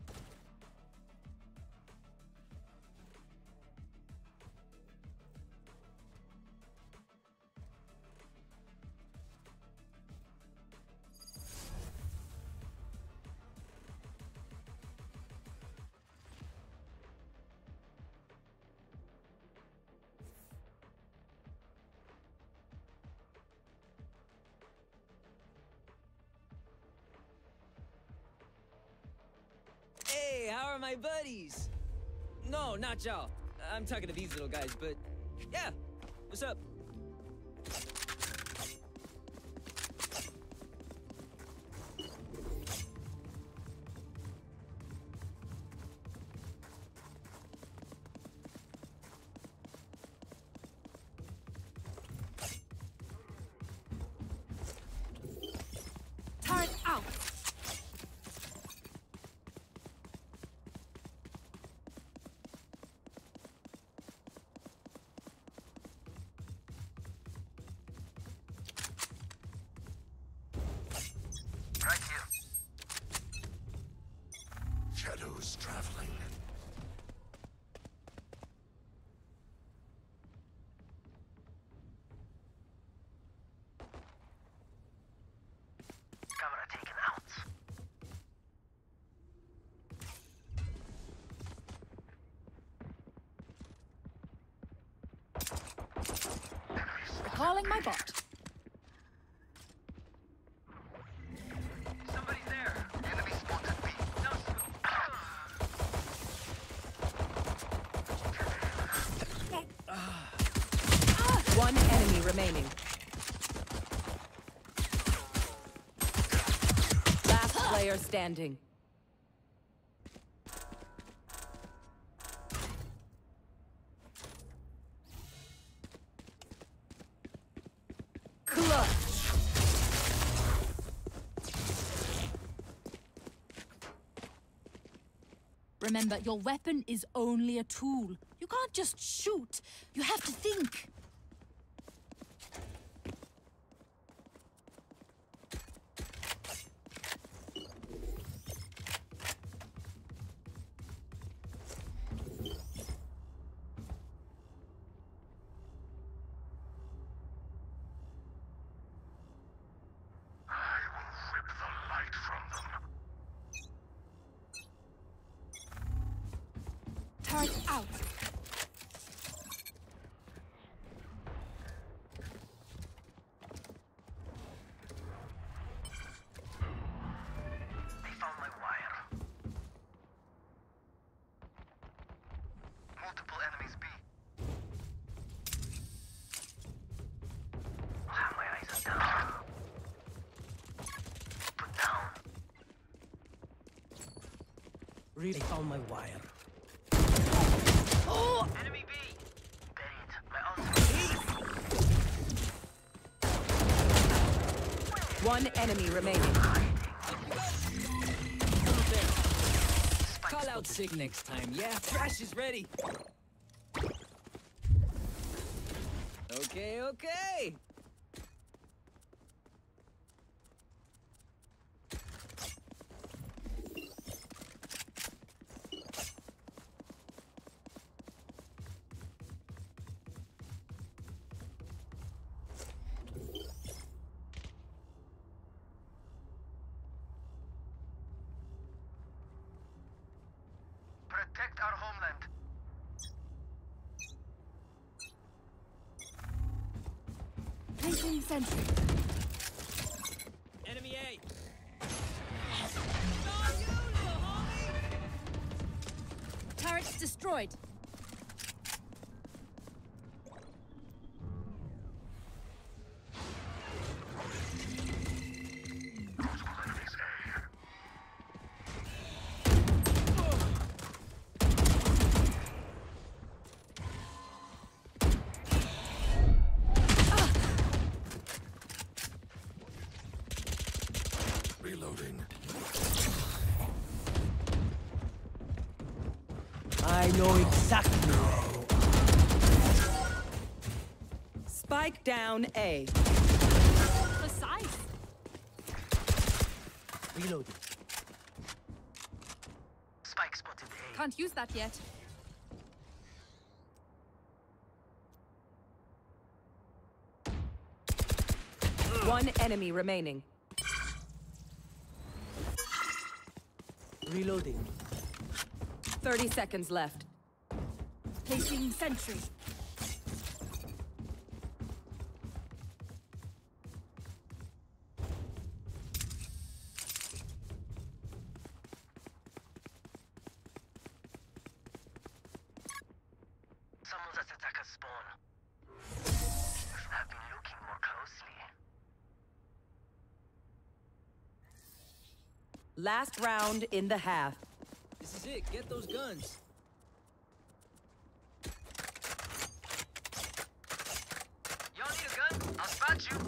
Hey, how are my buddies? No, not y'all. I'm talking to these little guys, but yeah, what's up? Turret out! Shadows traveling. Camera taken out. Recalling my bot. Somebody's there. Enemy spotted me. No One enemy remaining. Last player standing. Clutch. Remember, your weapon is only a tool. You can't just shoot. You have to think. I will rip the light from them. Turret out. They found my wire. Multiple enemies B. I'll have my eyes on down. Put down. Really found my wire. Oh! Enemy B. Buried. My ultimate. One enemy remaining. Call out sick next time, yeah? Thrash is ready. Okay, okay. Protect our homeland. Placing sentry. Enemy A. Turrets destroyed. Reloading. I know exactly. Spike down A. Precise. Reloading. Can't use that yet. One enemy remaining. Reloading. 30 seconds left. Placing sentry. Someone's at attacker spawn. Should have been looking more closely. Last round in the half. This is it. Get those guns. Y'all need a gun? I'll spot you.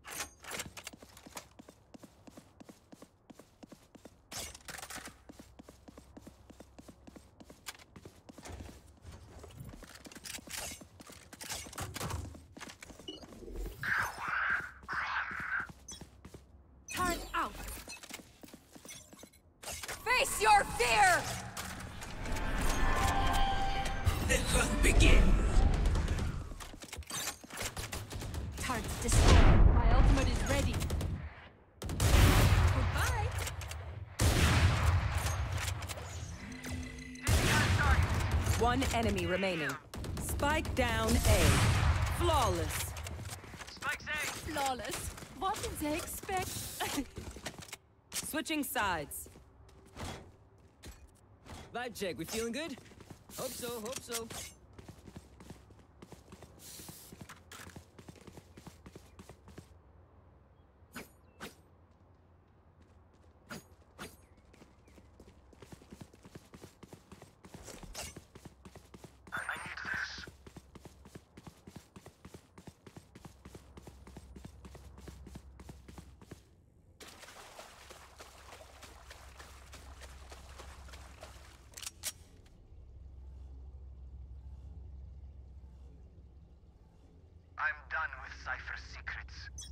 Turn out. Face your fear! The hunt begins. Turret destroyed. My ultimate is ready. Goodbye. One enemy remaining. Spike down A. Flawless. Spike's A. Flawless. What did they expect? Switching sides. Vibe check. We feeling good? Hope so. Hope so. I need this. I'm done with Cypher's secrets.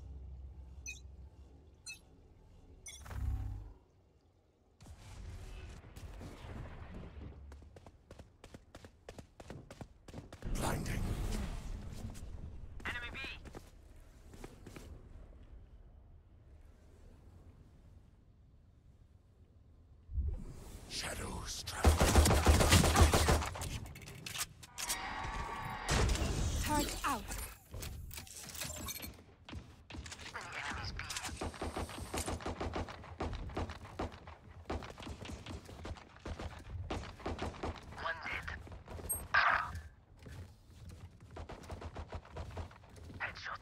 Blinding. Enemy B. Shadows travel. Turret out. Enemies B. One dead. Headshot.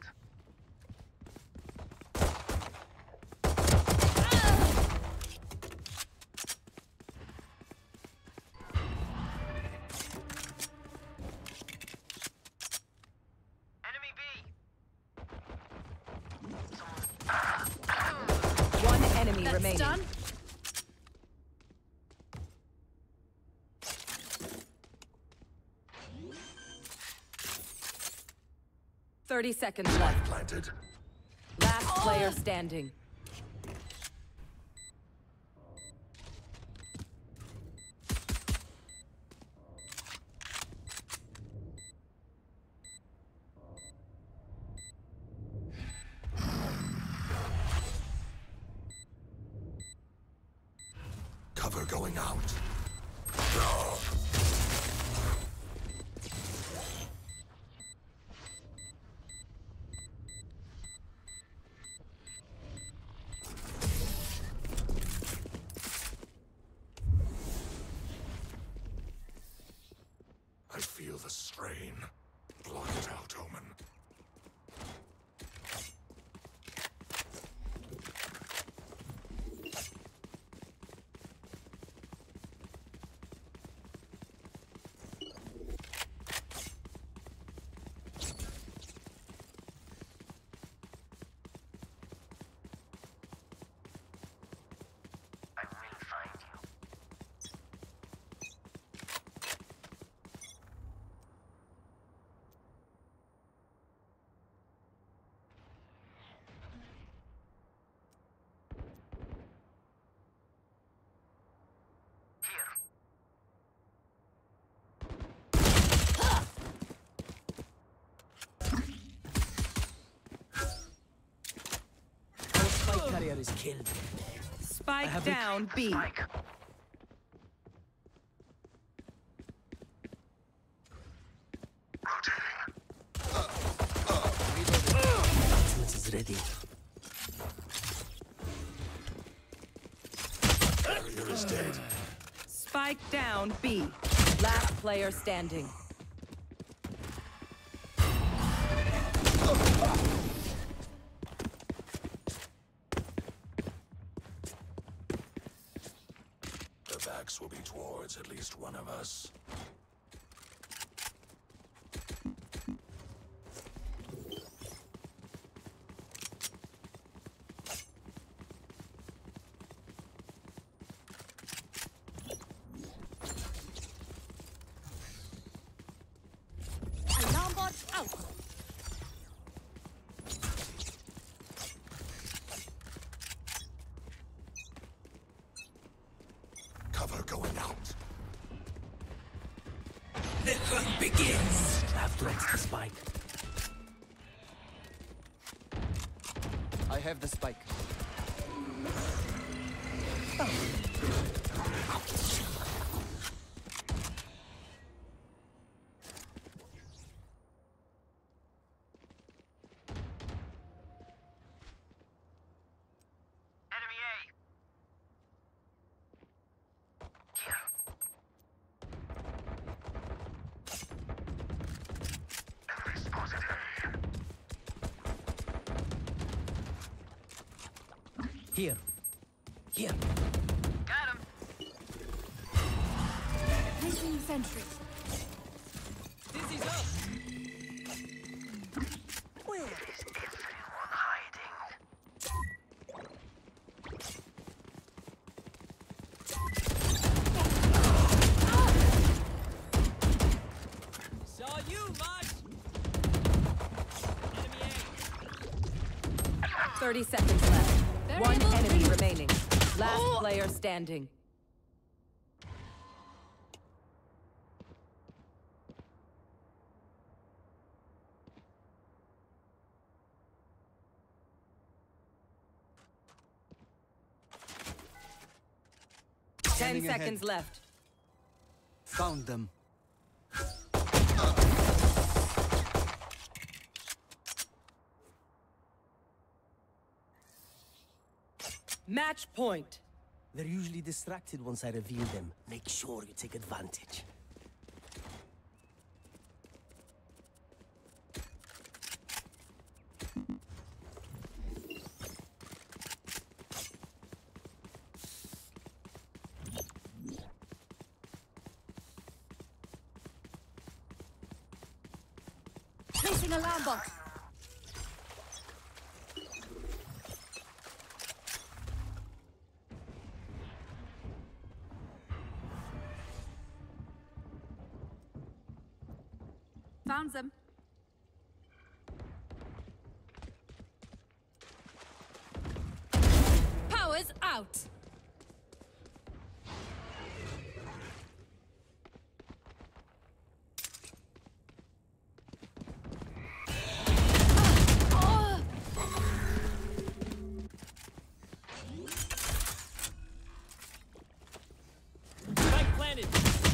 Enemy B. One enemy That's remaining. done. Thirty seconds left. Planted. Last player standing. Cover going out. I feel the strain. Block it out, Omen. carrier is killed. Spike down B. Ultimate is ready. Barrier is dead. Spike down B. Last player standing. The backs will be towards at least one of us. Alarm bot out. Cover going out. The hunt begins. I have to exit the spike. I have the spike. Enemy A. Here. Enemy spotted Here. Here. Got him. Placing sentry. Dizzy's up. Where is everyone hiding? Saw you, Mosh. Enemy A. 30 seconds left. One Variable enemy B. remaining. Last player standing. Ten Scanning ahead. seconds left. Found them. Match point. They're usually distracted once I reveal them. Make sure you take advantage. Placing alarm bot. Found them. Power's out. Spike planted.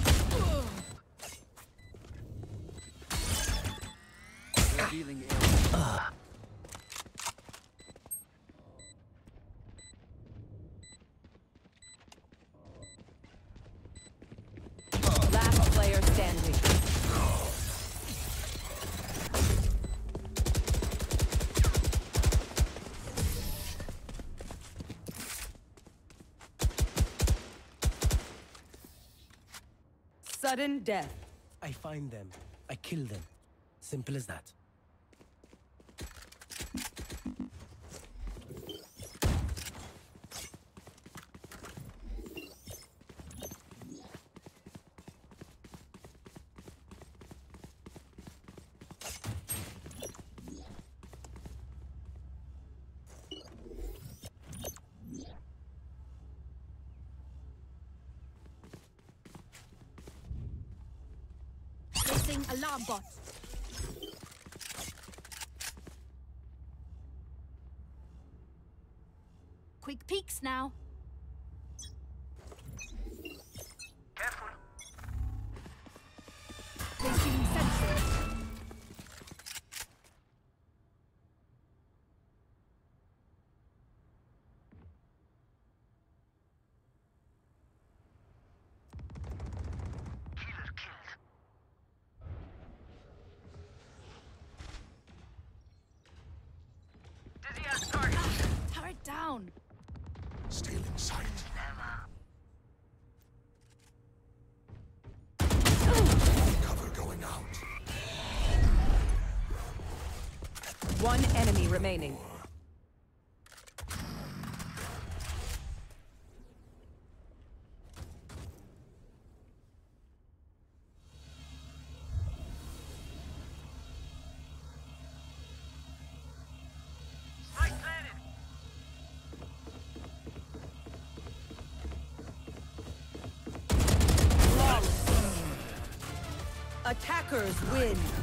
Revealing area. Last player standing. Sudden death. I find them. I kill them. Simple as that. Placing alarm bot. quick peeks now. Careful. Placing sentry. Healer killed. Dizzy has target. Turret down. Stealing sight. Cover going out. One enemy remaining. Spike planted. Attackers win.